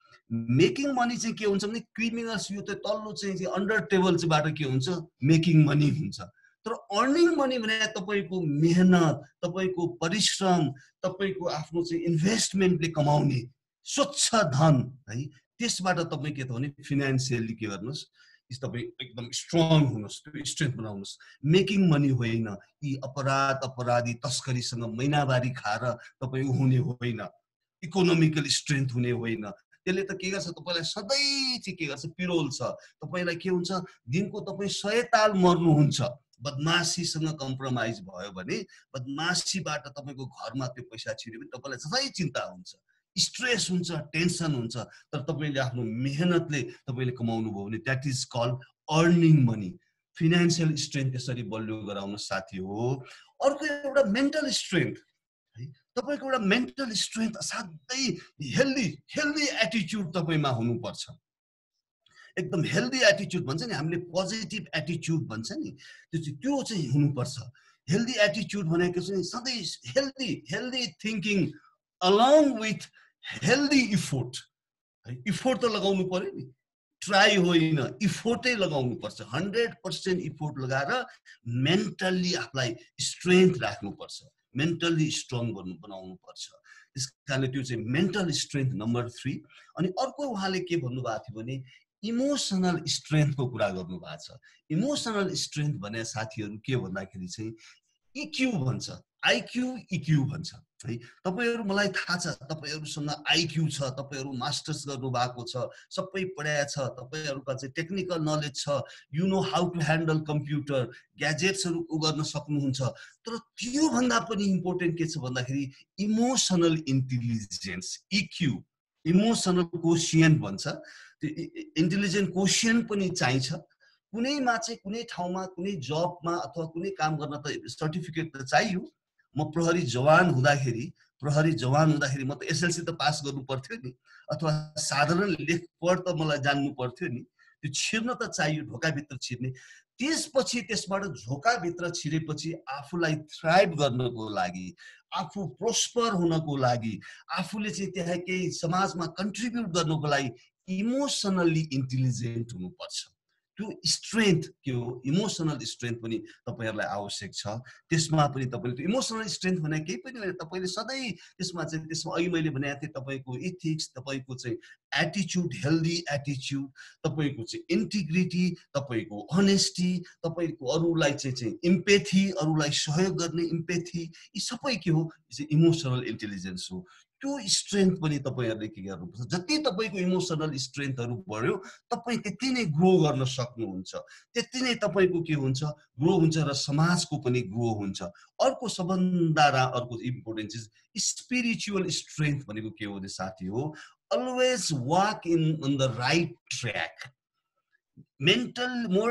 मेकिङ मनी चाहिँ के हुन्छ भने क्रिमिनल्स यो त तल्लो चाहिँ अन्डर टेबल चाहिँबाट के हुन्छ मेकिङ मनी हुन्छ। तर अर्निङ मनी भने तपाईको मेहनत, तपाईको परिश्रम, तपाईको आफ्नो चाहिँ इन्भेस्टमेन्टले कमाउने स्वच्छ धन है, त्यसबाट तपाईँ के त भने फिनान्सियली के गर्नुहोस्, तपाईँ एकदम स्ट्रङ हुनुहोस्, त्यो स्ट्रेन्थ बनाउनुहोस्। मेकिङ मनी होइन, यी अपराधी तस्करीसँग महिनावारी खाएर तपाईँ हुने होइन, इकोनोमिकल स्ट्रेन्थ हुने होइन। त्यसले त के गर्छ, तपाईँलाई सधैँ चाहिँ के गर्छ, पिरोल छ, तपाईँलाई के हुन्छ, दिनको तपाईँ 100 ताल मर्नुहुन्छ। बदमासीसँग कम्प्रोमाइज भयो भने, बदमासीबाट तपाईँको घरमा त्यो पैसा छिर्यो भने तपाईँलाई सधैँ चिन्ता हुन्छ, स्ट्रेस हुन्छ, टेन्सन हुन्छ। तर तपाईँले आफ्नो मेहनतले तपाईँले कमाउनु भयो भने that is called earning money. Financial strength त्यसरी बलियो गराउनु साथी हो। अर्को एउटा मेन्टल स्ट्रेन्थ है, तपाईँको एउटा मेन्टल स्ट्रेन्थ साथै हेल्दी एटिट्युड तपाईँमा हुनुपर्छ। एकदम हेल्दी एटिट्युड भन्छ नि हामीले, पोजिटिभ एटिट्युड भन्छ नि, त्यो चाहिँ हुनुपर्छ। हेल्दी एटिट्युड भनेको चाहिँ सधैँ healthy thinking along with healthy effort है, इफोर्ट त लगाउनु पर्यो नि, ट्राई होइन इफोर्टै लगाउनु पर्छ। 100% इफोर्ट लगाएर मेन्टल्ली आफूलाई स्ट्रेन्थ राख्नुपर्छ, मेन्टल्ली स्ट्रङ बनाउनु पर्छ। त्यस कारणले त्यो चाहिँ मेन्टल स्ट्रेन्थ नम्बर 3। अनि अर्को उहाँले के भन्नुभएको थियो भने इमोसनल स्ट्रेन्थको कुरा गर्नुभएको छ। इमोसनल स्ट्रेन्थ भने साथीहरू के भन्दाखेरि चाहिँ इक्यू भन्छ, आइक्यू इक्यू भन्छ है। तपाईहरु मलाई थाहा छ तपाईहरुसँग आइक्यू छ, तपाईहरु मास्टर्स गर्नु भएको छ, सबै पढाएको छ, तपाईहरुको चाहिँ टेक्निकल नलेज छ, you know how to handle computer, ग्याजेट्सहरु गर्न सक्नुहुन्छ। तर त्यो भन्दा पनि इम्पोर्टेन्ट के छ भन्दाखेरि emotional intelligence, EQ, emotional quotient भन्छ। त्यो इन्टेलिजेन्ट कोशिएन्ट पनि चाहिन्छ। कुनैमा चाहिँ कुनै ठाउँमा कुनै जबमा अथवा कुनै काम गर्न त सर्टिफिकेट त चाहियो। म प्रहरी जवान हुँदाखेरि म त एसएलसी त पास गर्नु पर्थ्यो नि, अथवा साधारण लेख पढ त मलाई जान्नु पर्थ्यो नि। त्यो छिर्न त चाहियो, ढोकाभित्र छिर्ने। त्यसपछि त्यसबाट ढोकाभित्र छिरेपछि आफूलाई थ्राइभ गर्नको लागि, आफू प्रोस्पर हुनको लागि, आफूले चाहिँ त्यहाँ केही समाजमा कन्ट्रिब्युट गर्नको लागि इमोसनली इन्टेलिजेन्ट हुनुपर्छ। त्यो स्ट्रेन्थ के हो, इमोसनल स्ट्रेन्थ पनि तपाईहरुलाई आवश्यक छ। त्यसमा पनि तपाईले त्यो इमोसनल स्ट्रेन्थ भने केही पनि होइन, तपाईले सधैँ त्यसमा अघि मैले भनेको थिएँ तपाईको इथिक्स, तपाईको चाहिँ एटिट्युड, हेल्दी एटिट्युड, तपाईको चाहिँ इन्टिग्रिटी, तपाईको अनेस्टी, तपाईको अरूलाई चाहिँ इम्पेथी, अरूलाई सहयोग गर्ने इम्पेथी, यी सबै के हो, इमोसनल इन्टेलिजेन्स हो। त्यो स्ट्रेन्थ पनि तपाईहरुले के गर्नुपर्छ। जति तपाईको इमोसनल स्ट्रेन्थहरु बढ्यो तपाई त्यति नै ग्रो गर्न सक्नुहुन्छ, त्यति नै तपाईको के हुन्छ, ग्रो हुन्छ र समाजको पनि ग्रो हुन्छ। अर्को सबभन्दा अर्को इम्पोर्टेन्ट चिज स्पिरिचुअल स्ट्रेन्थ भनेको के हो साथी हो, always walk in the right track. Mental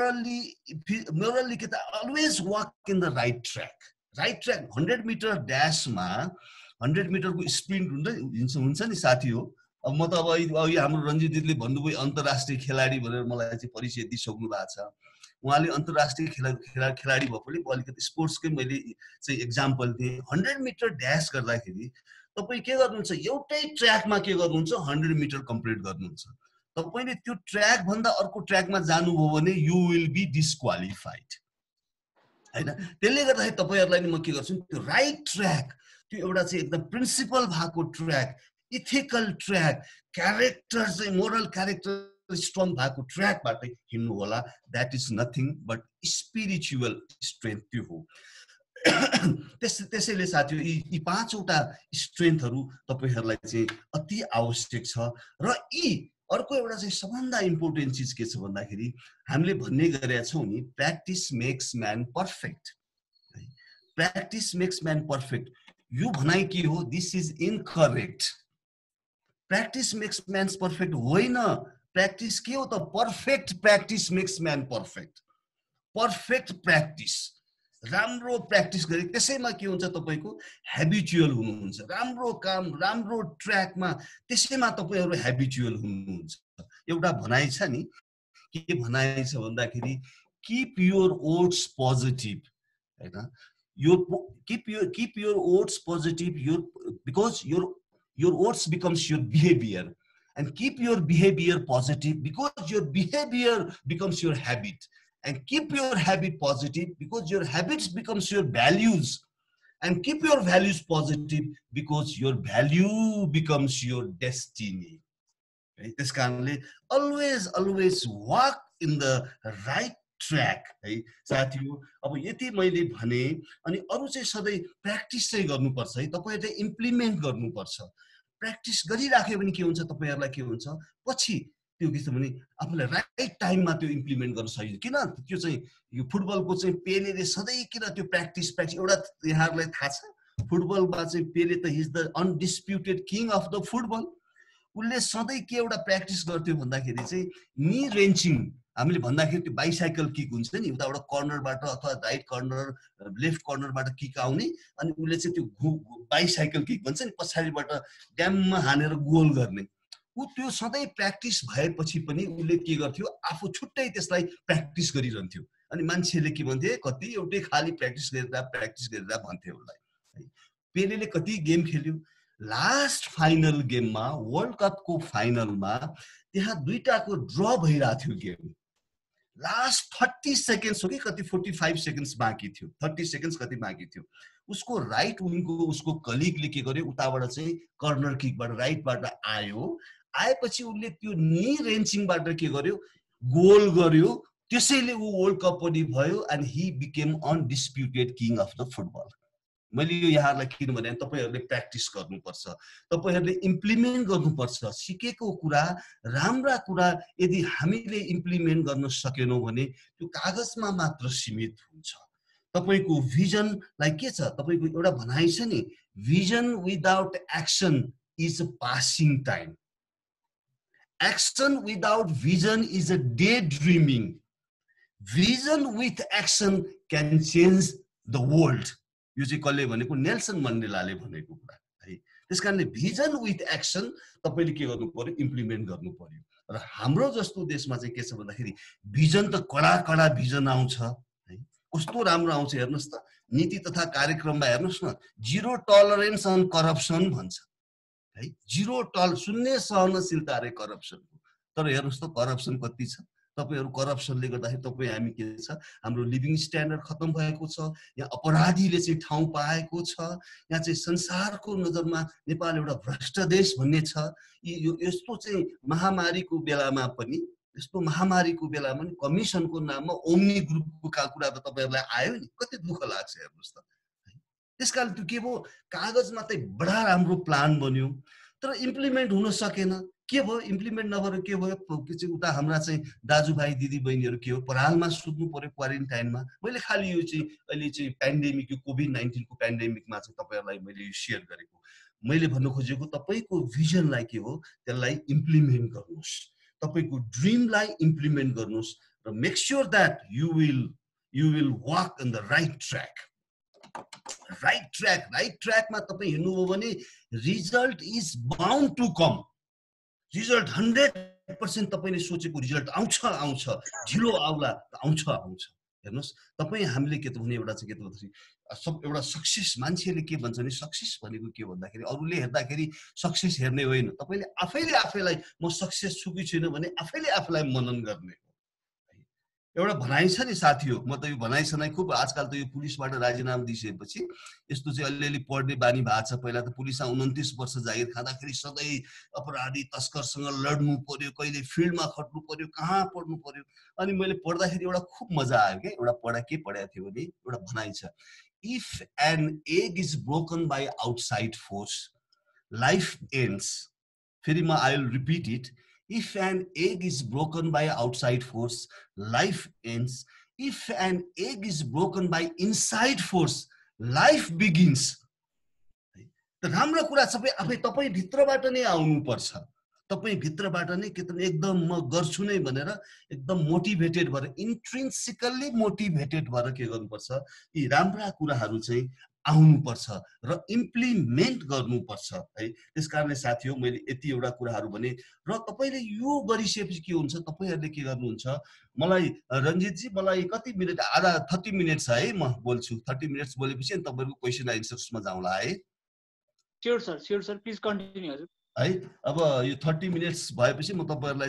morally के त always walk in the right track. Right track 100 metre ड्याशमा 100 मिटरको स्प्रिन्ट हुन्छ नि साथी हो। अब म त अब हाम्रो रञ्जित दिदीले भन्नुभयो अन्तर्राष्ट्रिय खेलाडी भनेर मलाई चाहिँ परिचय दिइसक्नु भएको छ। उहाँले अन्तर्राष्ट्रिय खेलाडी भएकोले अलिकति स्पोर्ट्सकै मैले चाहिँ एक्जाम्पल दिएँ। 100 मिटर ड्यास गर्दाखेरि तपाई के गर्नुहुन्छ, एउटै ट्र्याकमा के गर्नुहुन्छ, 100 मिटर कम्प्लिट गर्नुहुन्छ। तपाईले त्यो ट्र्याक भन्दा अर्को ट्र्याकमा जानुभयो भने यु विल बी डिस्क्वालिफाइड हैन। त्यसले गर्दाखेरि तपाईहरुलाई नि म के गर्छु, त्यो राइट ट्र्याक, त्यो एउटा चाहिँ एकदम प्रिन्सिपल भएको ट्र्याक, इथिकल ट्र्याक, क्यारेक्टर चाहिँ मोरल क्यारेक्टर स्ट्रङ भएको ट्र्याकबाट हिँड्नु होला। That is nothing but spiritual strength त्यो हो। त्यसैले साथी यी पाँचवटा स्ट्रेन्थहरु तपाईहरुलाई चाहिँ अति आवश्यक छ। र यी अर्को एउटा चाहिँ सबभन्दा इम्पोर्टेन्ट चिज के छ भन्दाखेरि हामीले भन्ने गरेका छौं नि, practice makes man perfect. Practice makes man perfect यो भनाइ के हो, this is incorrect. Practice makes man perfect होइन। प्र्याक्टिस के हो त, perfect practice makes man perfect. Perfect practice, राम्रो प्र्याक्टिस गरे त्यसैमा के हुन्छ, तपाईको ह्याबिचुअल हुनुहुन्छ। राम्रो काम, राम्रो ट्र्याकमा, त्यसैमा तपाईहरु ह्याबिचुअल हुनुहुन्छ। एउटा भनाइ छ नि, के भनाइ छ भन्दाखेरि कीप योर ओट्स पोजिटिभ हैन। Keep your oats positive, because your oats becomes your behavior, and keep your behavior positive because your behavior becomes your habit, and keep your habit positive because your habits becomes your values, and keep your values positive because your value becomes your destiny. Right? This कारणले always walk in the right track है साथीहरु। अब यति मैले भने, अनि अरु चाहिँ सधैँ प्र्याक्टिस चाहिँ गर्नुपर्छ है, तपाईहरुले इम्प्लिमेन्ट गर्नुपर्छ। प्र्याक्टिस गरिराख्यो भने के हुन्छ, तपाईहरुलाई के हुन्छ, पछि त्यो के छ भने आफूलाई राइट टाइममा त्यो इम्प्लिमेन्ट गर्न सकिन्छ। किन त्यो चाहिँ यो फुटबलको चाहिँ पेलेले सधैँ किन त्यो प्र्याक्टिस एउटा यहाँहरुलाई थाहा छ, फुटबलमा चाहिँ पेले त his the undisputed king of the football. उनले सधैँ के एउटा प्र्याक्टिस गर्थ्यो भन्दाखेरि चाहिँ नी रेन्चिङ, हामीले भन्दाखेरि त्यो बाइसाइकल किक हुन्छ नि, उताबाट कर्नरबाट अथवा राइट कर्नर लेफ्ट कर्नरबाट किक आउने, अनि उसले चाहिँ त्यो बाइसाइकल किक भन्छ नि, पछाडिबाट ड्याममा हानेर गोल गर्ने। ऊ त्यो सधैँ प्र्याक्टिस भएपछि पनि उसले के गर्थ्यो, आफू छुट्टै त्यसलाई प्र्याक्टिस गरिरहन्थ्यो। अनि मान्छेले के भन्थे, कति एउटै खाली प्र्याक्टिस गरेर भन्थे उसलाई। पेलेले कति गेम खेल्यो, लास्ट फाइनल गेममा, वर्ल्ड कपको फाइनलमा त्यहाँ दुईटाको ड्र भइरहेको थियो गेम। लास्ट 30 सेकेन्ड्स हो कि कति 45 सेकेन्ड्स बाँकी थियो, 30 सेकेन्ड्स कति बाँकी थियो। उसको राइट विङको उसको कलिगले के गर्यो, उताबाट चाहिँ कर्नर किकबाट राइटबाट आयो, आएपछि उसले त्यो नी रेन्चिङबाट के गर्यो, गोल गर्यो। त्यसैले ऊ वर्ल्ड कप पनि भयो, and he became undisputed king of the football. मैले यो यहाँहरूलाई किन भने तपाईहरूले प्र्याक्टिस गर्नुपर्छ, तपाईहरूले इम्प्लिमेन्ट गर्नुपर्छ। सिकेको कुरा, राम्रा कुरा यदि हामीले इम्प्लिमेन्ट गर्न सकेनौँ भने त्यो कागजमा मात्र सीमित हुन्छ। तपाईको भिजनलाई के छ, तपाईको एउटा भनाइ छ नि, vision without action is a passing time, action without vision is a day dreaming, vision with action can change the world. यो चाहिँ कसले भनेको? नेल्सन मण्डेलाले भनेको कुरा है। त्यसकारणले भिजन विथ एक्सन तपाईले के गर्नु पर्यो? इम्प्लिमेन्ट गर्नु पर्यो। र हाम्रो जस्तो देशमा चाहिँ के छ भन्दाखेरि भिजन त कडा कडा भिजन आउँछ है, कस्तो राम्रो आउँछ हेर्नुस् त। नीति तथा कार्यक्रममा हेर्नुस् न, जिरो टलरेन्स अन करप्सन भन्छ है, शून्य सहनशीलता रे करप्सनको। तर हेर्नुस् त करप्सन कति छ। तपाईहरु करप्सनले गर्दाखेरि तपाई हामी के छ, हाम्रो लिभिङ स्ट्यान्डर्ड खतम भएको छ, यहाँ अपराधीले चाहिँ ठाउँ पाएको छ, यहाँ चाहिँ संसारको नजरमा नेपाल एउटा भ्रष्ट देश भन्ने छ। यस्तो चाहिँ महामारीको बेलामा पनि, यस्तो महामारीको बेलामा पनि कमिसनको नाममा ओम्नी ग्रुपको कुरा त तपाईहरुलाई आयो नि, कति दुःख लाग्छ हेर्नुस् त। त्यसकारण त्यो के भयो, कागजमा चाहिँ बडा राम्रो प्लान बन्यो तर इम्प्लिमेन्ट हुन सकेन। के भयो? इम्प्लिमेन्ट नभएर के भयो? उता हाम्रा चाहिँ दाजुभाइ दिदीबहिनीहरू के हो, परालमा सुत्नु पर्यो क्वारेन्टाइनमा। मैले खालि यो चाहिँ अहिले चाहिँ पेन्डेमिक, यो कोभिड-19 को पेन्डेमिकमा चाहिँ तपाईहरुलाई मैले यो शेयर गरेको। मैले भन्नु खोजेको तपाईको भिजनलाई के हो, त्यसलाई इम्प्लिमेन्ट गर्नुस्, तपाईको ड्रिमलाई इम्प्लिमेन्ट गर्नुस् र make sure that you will walk in the right track. Right ट्र्याकमा तपाई हिँड्नुभयो भने result is bound to come. Result 100% तपाईले सोचेको रिजल्ट आउँछ, ढिलो आउला आउँछ। हेर्नुस् तपाई हामीले के त भने एउटा चाहिँ के त भन्दाखेरि एउटा सक्सेस मान्छेले के भन्छ भने सक्सेस भनेको के भन्दाखेरि अरूले हेर्दाखेरि सक्सेस हेर्ने होइन, तपाईले आफैले आफैलाई म सक्सेस छु कि छैन भने आफैले आफैलाई मनन गर्ने हो। एउटा भनाइ छ नि साथी हो, म त यो भनाइ सनाइ खुब आजकल त यो पुलिसबाट राजीनामा दिइसकेपछि यस्तो चाहिँ अलिअलि पढ्ने बानी भएको छ। पहिला त पुलिसमा 29 वर्ष जागिर खाँदाखेरि सधैँ अपराधी तस्करसँग लड्नु पर्यो, कहिले फिल्डमा खट्नु पर्यो, कहाँ पढ्नु पर्यो। अनि मैले पढ्दाखेरि एउटा खुब मजा आयो के, एउटा पढेको थियो भने एउटा भनाइ छ, if an egg is broken by outside force life ends. फेरि म I will repeat it, if an egg is broken by outside force, life ends. If an egg is broken by inside force, life begins. त राम्रो कुरा सबै आफै तपाई भित्रबाट नै आउनु पर्छ। तपाई भित्रबाट नै के त एकदम म गर्छु नै भनेर एकदम मोटिभेटेड भएर, इन्ट्रिन्सिकली मोटिभेटेड भएर के गर्नुपर्छ, यी राम्रा कुराहरू चाहिँ आउनुपर्छ र इम्प्लिमेन्ट गर्नुपर्छ है। त्यसकारणले साथी हो मैले यति एउटा कुराहरू भने र तपाईले यो गरिसकेपछि के हुन्छ, तपाईहरुले के गर्नुहुन्छ, मलाई रञ्जित जी मलाई कति मिनेट, आधा 30 मिनेट छ है, म बोल्छु। 30 मिनेट्स बोलेपछि अनि तपाईहरुको क्वेशन एन्सर्समा जाउँला है। स्योर सर प्लिज कन्टिन्यू हजुर है। अब यो 30 मिनेट्स भएपछि म तपाईहरुलाई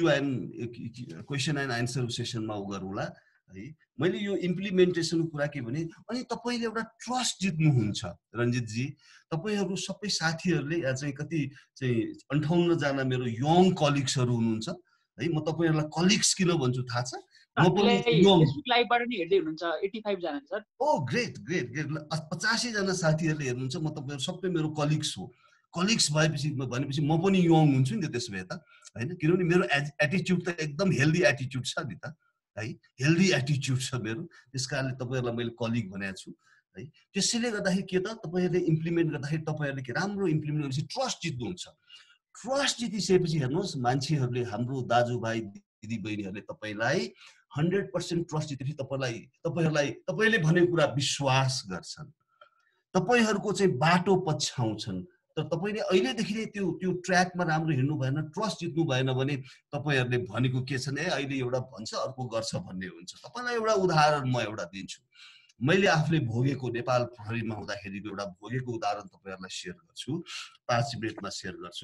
चाहिँ क्वेशन एन्ड आन्सर सेसनमा गरौँला है। मैले यो इम्प्लिमेन्टेसनको कुरा के भने, अनि तपाईले एउटा ट्रस्ट जित्नुहुन्छ रञ्जित जी। तपाईहरु सबै साथीहरुले यहाँ चाहिँ कति चाहिँ 58 जना मेरो यङ कलिग्सहरु हुनुहुन्छ है। म तपाईहरुलाई कलिग्स किन भन्छु थाहा छ? म पनि फेसबुक लाइभबाट नि हेर्दै हुनुहुन्छ 85 जना सर। ओ ग्रेट 85 जना साथीहरुले हेर्नुहुन्छ। म तपाईहरु सबै मेरो कलिग्स हो। कलिग्स भएपछि भनेपछि म पनि यङ हुन्छु नि त त्यसो भए त हैन, किनभने मेरो एटिट्युड त एकदम हेल्दी एटिट्युड छ नि त है, हेल्दी एटिट्युड छ मेरो। त्यसकारणले तपाईहरुलाई मैले कलिग भनेको छु है। त्यसैले गर्दाखेरि के त तपाईहरुले इम्प्लिमेन्ट गर्दाखेरि तपाईहरुले के राम्रो इम्प्लिमेन्ट गरेपछि ट्रस्ट जित्नुहुन्छ। ट्रस्ट जितिसकेपछि हेर्नुस्, मान्छेहरुले, हाम्रो दाजुभाइ दिदीबहिनीहरुले तपाईलाई 100% ट्रस्ट जितेपछि तपाईले भनेको कुरा विश्वास गर्छन्, तपाईहरुको चाहिँ बाटो पछ्याउँछन्। तर तपाईले अहिलेदेखि नै त्यो ट्र्याकमा राम्रो हिँड्नु भएन, ट्रस्ट जित्नु भएन भने तपाईहरुले भनेको के छ नि, अहिले एउटा भन्छ अर्को गर्छ भन्ने हुन्छ। तपाईलाई एउटा उदाहरण म एउटा दिन्छु। मैले आफूले भोगेको, नेपाल प्रहरीमा हुँदाखेरि एउटा भोगेको उदाहरण तपाईहरुलाई शेयर गर्छु, 5 मिनेटमा शेयर गर्छु।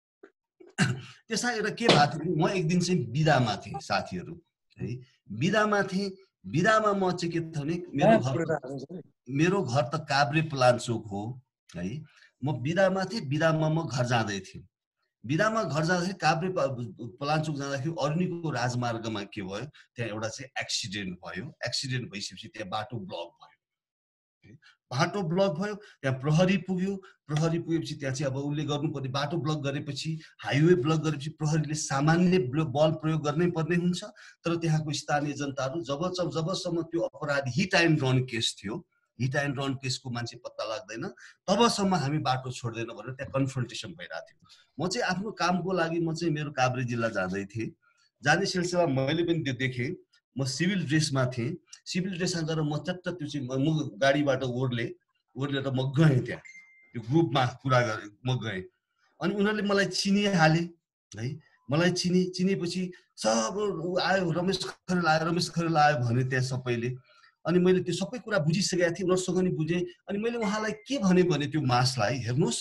त्यसमा एउटा के भएको थियो, म एक दिन चाहिँ बिदामा थिएँ साथीहरु है, बिदामा थिएँ। बिदामा म चाहिँ के थियो भने मेरो घर त काभ्रे पलाञ्चोक हो है। म बिदामा थिएँ, बिदामा म घर जाँदै थिएँ। बिदामा घर जाँदाखेरि काभ्रे पलाञ्चोक जाँदाखेरि अरुणीको राजमार्गमा के भयो, त्यहाँ एउटा चाहिँ एक्सिडेन्ट भयो। एक्सिडेन्ट भइसकेपछि त्यहाँ बाटो ब्लक भयो। बाटो ब्लक भयो, त्यहाँ प्रहरी पुग्यो, प्रहरी पुगेपछि त्यहाँ चाहिँ अब उसले गर्नुपर्ने बाटो ब्लक गरेपछि, हाइवे ब्लक गरेपछि प्रहरीले सामान्य बल प्रयोग गर्नै पर्ने हुन्छ। तर त्यहाँको स्थानीय जनताहरू जबसम्म त्यो अपराधी हिट एन्ड रन केस थियो, हिट एन्ड रन केसको मान्छे पत्ता लाग्दैन तबसम्म हामी बाटो छोड्दैन भनेर त्यहाँ कन्फ्रन्टेसन भइरहेको थियो। म चाहिँ आफ्नो कामको लागि म चाहिँ मेरो काभ्रे जिल्ला जाँदै थिएँ। जाने सिलसिला मैले पनि त्यो देखेँ। म सिभिल ड्रेसमा थिएँ। सिभिल ड्रेसमा गएर म चट्ट त्यो चाहिँ म गाडीबाट ओर्लेर म गएँ त्यहाँ, त्यो ग्रुपमा कुरा गरेँ, म गएँ। अनि उनीहरूले मलाई चिनिहाले है, मलाई चिनेपछि सब आयो, रमेश खरेल आयो भने त्यहाँ सबैले। अनि मैले त्यो सबै कुरा बुझिसकेका थिएँ, उनीहरूसँग नि बुझेँ। अनि मैले उहाँलाई के भने त्यो मासलाई, हेर्नुहोस्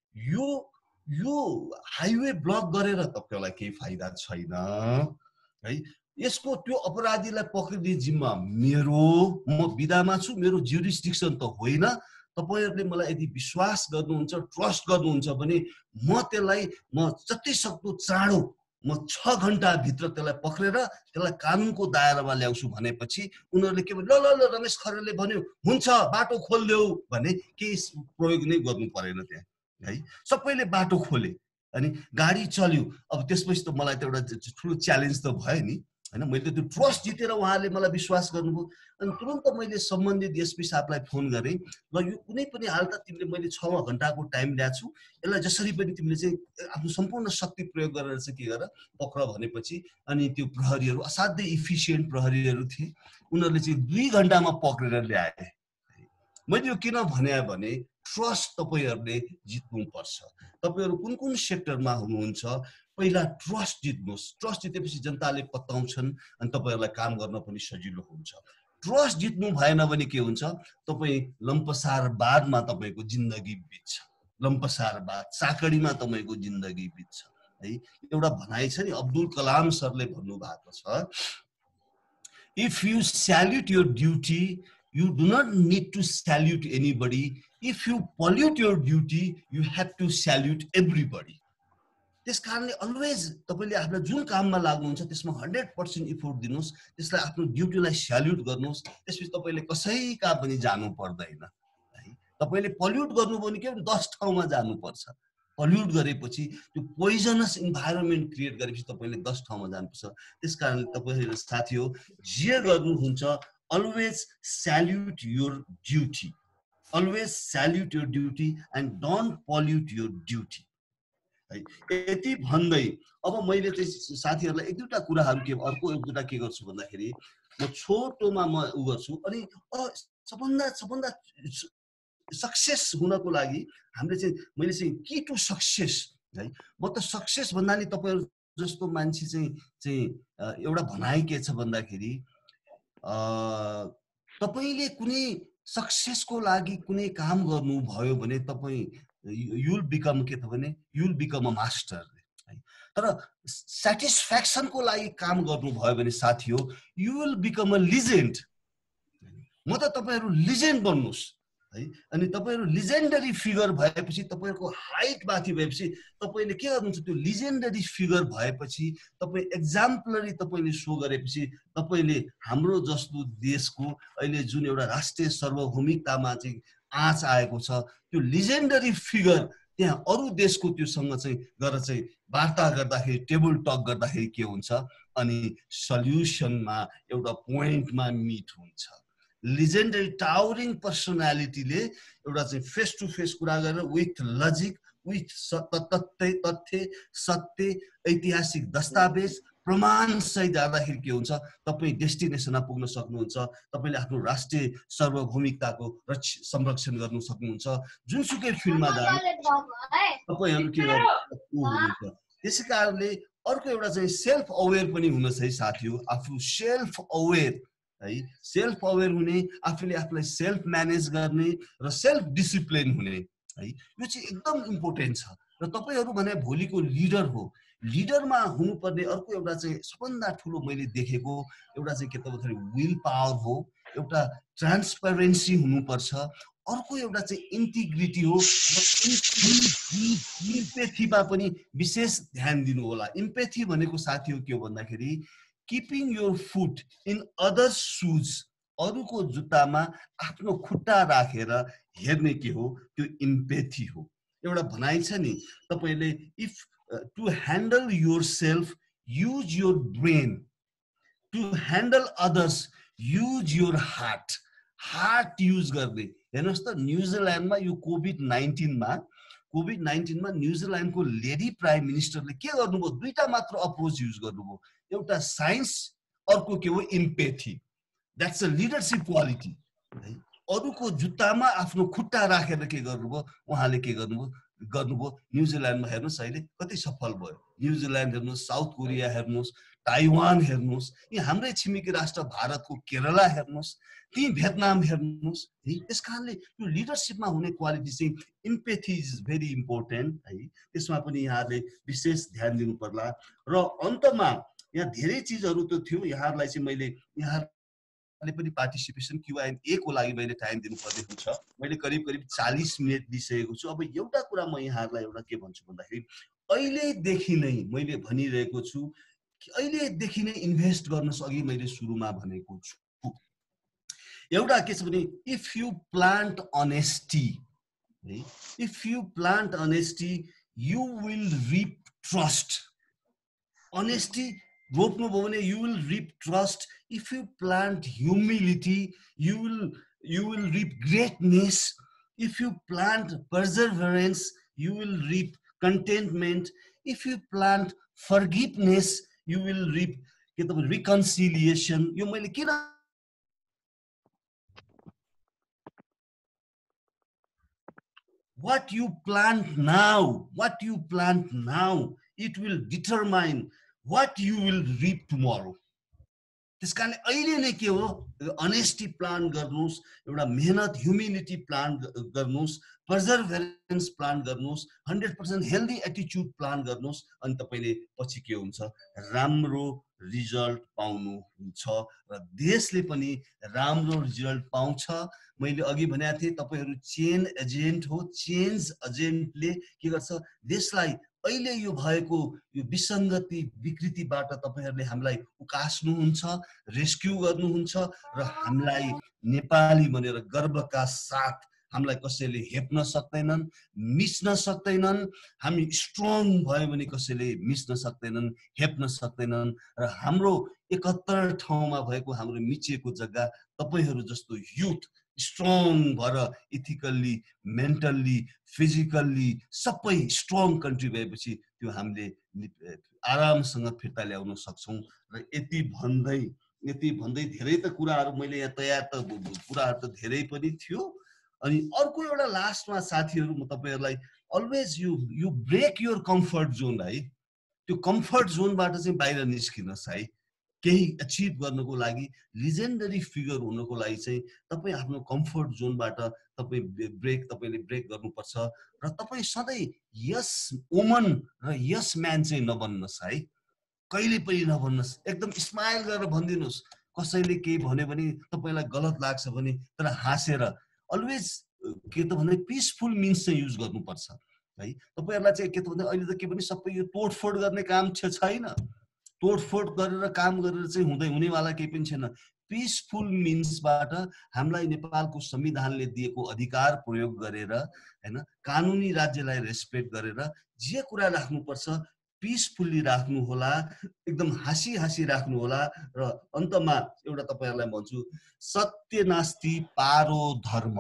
यो हाइवे ब्लक गरेर तपाईँलाई केही फाइदा छैन है। यसको त्यो अपराधीलाई पक्रिने जिम्मा मेरो, म बिदामा छु, मेरो ज्युरिस्डिक्सन त होइन। तपाईहरुले मलाई यदि विश्वास गर्नुहुन्छ, ट्रस्ट गर्नुहुन्छ भने म त्यसलाई जति सक्दो चाँडो म 6 घण्टा भित्र त्यसलाई पक्रेर त्यसलाई कानुनको दायरामा ल्याउँछु भनेपछि उनीहरूले के भन्यो, ल रमेश खरेलले भन्यो हुन्छ बाटो खोल्देऊ भने केही प्रयोग नै गर्नु परेन त्यहाँ है। सबैले बाटो खोले अनि गाडी चल्यो। अब त्यसपछि त मलाई त एउटा ठुलो च्यालेन्ज त भयो नि हैन। मैले त्यो ट्रस्ट जितेर उहाँहरूले मलाई विश्वास गर्नुभयो। अनि तुरन्त मैले सम्बन्धित एसपी साहबलाई फोन गरेँ, ल यो कुनै पनि हालत तिमीले, मैले 6 घण्टाको टाइम ल्याएको छु, यसलाई जसरी पनि तिमीले चाहिँ आफ्नो सम्पूर्ण शक्ति प्रयोग गरेर चाहिँ के गर पक्र भनेपछि अनि त्यो प्रहरीहरू असाध्यै इफिसियन्ट प्रहरीहरू थिए। उनीहरूले चाहिँ 2 घण्टामा पक्रेर ल्याए। मैले यो किन भने ट्रस्ट तपाईहरुले जित्नुपर्छ। तपाईहरु कुन सेक्टरमा हुनुहुन्छ पहिला ट्रस्ट जित्नुहोस्। ट्रस्ट जितेपछि जनताले पत्ताउँछन् अनि तपाईहरुलाई काम गर्न पनि सजिलो हुन्छ। ट्रस्ट जित्नु भएन भने के हुन्छ, तपाई लम्पसारवादमा तपाईको जिन्दगी बित्छ। लम्पसारवाद चाकडीमा तपाईको जिन्दगी बित्छ है। एउटा भनाइ छ नि, अब्दुल कलाम सरले भन्नु भएको छ, if you salute your duty you do not need to salute anybody. If you pollute your duty, you have to salute everybody. त्यस कारणले अलवेज तपाईले आफ्नो जुन काममा लाग्नुहुन्छ त्यसमा 100% इफोर्ट दिनुस्, त्यसलाई आफ्नो ड्युटीलाई स्याल्युट गर्नुस्। त्यसपछि तपाईले कसैका पनि जानु पर्दैन है। तपाईले पल्युट गर्नु भने के 10 ठाउँमा जानु पर्छ। पल्युट गरेपछि त्यो पोइजनस इन्भाइरोमेन्ट क्रिएट गरेपछि तपाईले 10 ठाउँमा जानुपर्छ। त्यसकारणले तपाईहरु साथी हो, जे गर्नुहुन्छ always salute your duty. Always salute your duty and don't pollute your duty. यति भन्दै अब मैले चाहिँ साथीहरुलाई एक दुईटा कुराहरु के अर्को एक दुईटा के गर्छु भन्दाखेरि म छोटोमा म उ गर्छु। अनि सबभन्दा सक्सेस हुनको लागि हामीले चाहिँ मैले चाहिँ की टु सक्सेस है। म त सक्सेस भन्दा नि तपाईहरु जस्तो मान्छे चाहिँ एउटा भनाइ के छ भन्दाखेरि तपाईले कुनै सक्सेसको लागि कुनै काम गर्नु भयो भने तपाई you'll become के त भने you'll become a master है। तर स्याटिस्फ्याक्सनको लागि काम गर्नु भयो भने साथी हो, you will become a legend। म त तपाईहरु लिजेन्ड बन्नुस् है। अनि तपाईहरु लिजेन्डरी फिगर भएपछि तपाईहरुको हाइट माथि भएपछि तपाईले के गर्नुहुन्छ, त्यो लिजेन्डरी फिगर भएपछि तपाई एक्जाम्पलरी तपाईले शो गरेपछि तपाईले हाम्रो जस्तो देशको अहिले जुन एउटा राष्ट्रिय सार्वभौमिकतामा चाहिँ आँच आएको छ, त्यो लिजेन्डरी फिगर त्यहाँ अरु देशको त्योसँग चाहिँ गरेर चाहिँ वार्ता गर्दाखेरि, टेबल टक गर्दाखेरि के हुन्छ, अनि सल्युसनमा एउटा पोइन्टमा मिट हुन्छ। लिजेन्डरी टावरिङ पर्सनालिटीले एउटा चाहिँ फेस टु फेस कुरा गरेर विथ लजिक, विथ तथ्य सत्य ऐतिहासिक दस्तावेज प्रमाण सहित जाँदाखेरि के हुन्छ, तपाई डेस्टिनेसनमा पुग्न सक्नुहुन्छ। तपाईले आफ्नो राष्ट्रिय सार्वभौमिकताको संरक्षण गर्न सक्नुहुन्छ। जुनसुकै फिल्डमा जानु तपाईहरु के गर्नुहुन्छ। त्यसैकारणले अर्को एउटा चाहिँ सेल्फ अवेयर पनि हुन चाहिँ साथी हो। आफू सेल्फ अवेयर है, सेल्फ अवेयर हुने, आफूले आफूलाई सेल्फ म्यानेज गर्ने र सेल्फ डिसिप्लिन हुने है, यो चाहिँ एकदम इम्पोर्टेन्ट छ। र तपाईहरु भने भोलिको लिडर हो। लिडरमा हुनुपर्ने अर्को एउटा चाहिँ सबभन्दा ठुलो मैले देखेको एउटा चाहिँ के त भन्दाखेरि विल पावर हो, एउटा ट्रान्सपेरेन्सी हुनुपर्छ, अर्को एउटा चाहिँ इन्टिग्रिटी हो। इम्पेथीमा पनि विशेष ध्यान दिनु होला। इम्पेथी भनेको साथी हो के हो भन्दाखेरि keeping your foot in others' shoes अरूको जुत्तामा आफ्नो खुट्टा राखेर हेर्ने के हो, त्यो इम्पेथी हो। एउटा भनाइ छ नि, तपाईले if to handle yourself use your brain, to handle others use your heart. Heart use गर्ने। हेर्नुहोस् त न्युजिल्यान्डमा यो कोभिड-19 मा न्युजिल्यान्डको लेडी प्राइम मिनिस्टरले के गर्नुभयो, दुईटा मात्र अप्रोच युज गर्नुभयो, एउटा साइन्स, अर्को के हो empathy. That's a leadership quality. अरूको जुत्तामा आफ्नो खुट्टा राखेर के गर्नुभयो, उहाँले के गर्नुभयो न्युजिल्यान्डमा हेर्नुहोस् अहिले कति सफल भयो। न्युजिल्यान्ड हेर्नुहोस्, साउथ कोरिया हेर्नुहोस्, ताइवान हेर्नुहोस्, यी हाम्रै छिमेकी राष्ट्र भारतको केरला हेर्नुहोस्, ती भियतनाम हेर्नुहोस् है। त्यस कारणले यो लिडरशिपमा हुने क्वालिटी चाहिँ इम्पेथी इज भेरी इम्पोर्टेन्ट है। त्यसमा पनि यहाँले विशेष ध्यान दिनु पर्ला। र अन्तमा यहाँ धेरै चिजहरू त थियो, यहाँहरूलाई चाहिँ मैले यहाँले पनि पार्टिसिपेसन Q&A को लागि मैले टाइम दिनुपर्ने हुन्छ। मैले करिब 40 मिनट दिइसकेको छु। अब एउटा कुरा म यहाँहरूलाई एउटा के भन्छु भन्दाखेरि अहिलेदेखि नै मैले भनिरहेको छु कि अहिलेदेखि नै इन्भेस्ट गर्नुहोस्। अघि मैले सुरुमा भनेको छु एउटा के छ भने if you plant honesty, if you plant honesty you will reap trust. Honesty रोप्नुभयो भने you will reap trust. If you plant humility you will reap greatness. If you plant perseverance you will reap contentment. If you plant forgiveness you will reap के त reconciliation. यो मैले किन what you plant now it will determine what you will reap tomorrow। त्यसकारणले अहिले नै के हो, अनेस्टी प्लान गर्नुस्, एउटा मेहनत ह्युमिलिटी प्लान गर्नुस्, पर्जर्भरेन्स प्लान गर्नुस्, 100% हेल्दी एटिट्युड प्लान गर्नुस्, अनि तपाईले पछि के हुन्छ राम्रो रिजल्ट पाउनुहुन्छ र देशले पनि राम्रो रिजल्ट पाउँछ। मैले अघि भनेको थिएँ तपाईहरु चेन एजेन्ट हो। चेन्ज एजेन्टले के गर्छ, देशलाई अहिले यो भएको यो विसंगति विकृतिबाट तपाईहरुले हामीलाई उकास्नुहुन्छ, रेस्क्यु गर्नुहुन्छ र हामीलाई नेपाली भनेर गर्वका साथ हामीलाई कसैले हेप्न सक्दैनन्, मिच्न सक्दैनन्। हामी स्ट्रङ भयो भने कसैले मिच्न सक्दैनन्, हेप्न सक्दैनन्। र हाम्रो 71 ठाउँमा भएको हाम्रो मिचिएको जग्गा तपाईहरु जस्तो युथ स्ट्रङ भएर इथिकल्ली, मेन्टल्ली, फिजिकल्ली सबै स्ट्रङ कन्ट्री भएपछि त्यो हामीले आरामसँग फिर्ता ल्याउन सक्छौं। र यति भन्दै धेरै त कुराहरु मैले यहाँ तयार त कुराहरु त धेरै पनि थियो। अनि अर्को एउटा लास्टमा साथीहरु म तपाईहरुलाई always you break your comfort zone है। त्यो कम्फर्ट जोनबाट चाहिँ बाहिर निस्किनुहोस् है। केही अचिभ गर्नको लागि, लिजेन्डरी फिगर हुनको लागि चाहिँ तपाई आफ्नो कम्फर्ट जोनबाट तपाईले ब्रेक गर्नुपर्छ र तपाई सधैँ यस वुमन र यस म्यान चाहिँ नबन्नुस् है। कहिले पनि नबन्नुस्। एकदम स्माइल गरेर भनिदिनुस्। कसैले केही भन्यो भने तपाईलाई गलत लाग्छ भने तर हाँसेर अलवेज के त भने पिसफुल मिन्स चाहिँ युज गर्नुपर्छ है। तपाईहरुलाई चाहिँ के त भने अहिले त के पनि सबै यो तोडफोड गर्ने काम छैन। तोडफोड गरेर काम गरेर चाहिँ हुनेवाला केही पनि छैन। पिसफुल मिन्सबाट हामीलाई नेपालको संविधानले दिएको अधिकार प्रयोग गरेर हैन, कानुनी राज्यलाई रेस्पेक्ट गरेर जे कुरा राख्नुपर्छ पिसफुल्ली राख्नु होला, एकदम हाँसी राख्नु होला। र अन्तमा एउटा तपाईहरुलाई भन्छु, सत्य नास्ति पारो धर्म।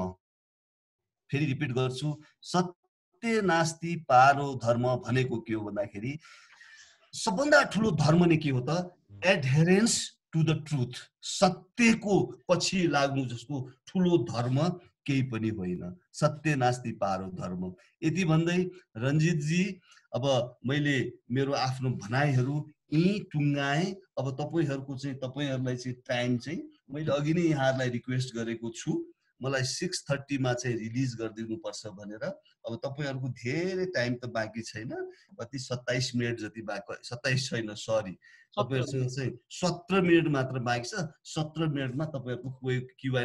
फेरि रिपिट गर्छु, सत्य नास्ति पारो धर्म भनेको के हो भन्दाखेरि सबभन्दा ठुलो धर्म नै के हो त, एडहेरेन्स टु द ट्रुथ। सत्यको पछि लाग्नु जस्तो ठुलो धर्म केही पनि होइन। सत्य नास्ति पारो धर्म। यति भन्दै रञ्जित जी अब मैले मेरो आफ्नो भनाइहरु यही टुङ्गाए। अब तपाईहरुलाई चाहिँ टाइम चाहिँ मैले अघि नै यहाँहरुलाई रिक्वेस्ट गरेको छु, मलाई 6:30 मा चाहिँ रिलिज गरिदिनु पर्छ भनेर। अब तपाईहरुको धेरै टाइम त बाँकी छैन, कति 27 मिनेट जति बाँकी, 27 छैन सरी, तपाईहरुसँग चाहिँ 17 मिनेट मात्र बाँकी छ। 17 मिनेटमा तपाईहरुको कोही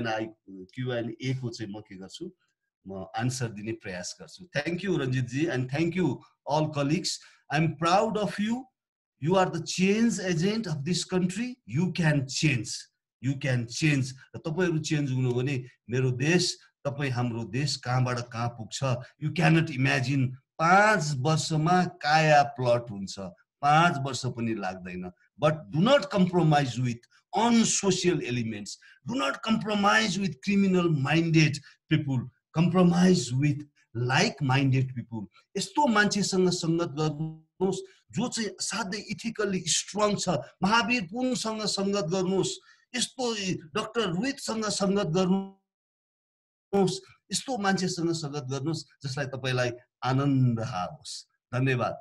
Q&A को चाहिँ म के गर्छु, म आन्सर दिने प्रयास गर्छु। Thank you Ranjit ji and thank you all colleagues. I'm proud of you. You are the change agent of this country. You can change. You can change. र तपाईँहरू चेन्ज हुनु भने मेरो देश, तपाईँ हाम्रो देश कहाँबाट कहाँ पुग्छ यु क्यानट इमेजिन। 5 वर्षमा काया प्लट हुन्छ, 5 वर्ष पनि लाग्दैन। But do not compromise with unsocial elements, do not compromise with criminal minded people, compromise with like minded people. यस्तो मान्छेसँग सङ्गत गर्नुहोस् जो चाहिँ साथै इथिकल्ली स्ट्रङ छ। महावीर पुनसँग सङ्गत गर्नुहोस्, यस्तो डाक्टर रोहितसँग सङ्गत गर्नुहोस्, यस्तो मान्छेसँग सङ्गत गर्नुहोस् जसलाई तपाईँलाई आनन्द आओस्। धन्यवाद।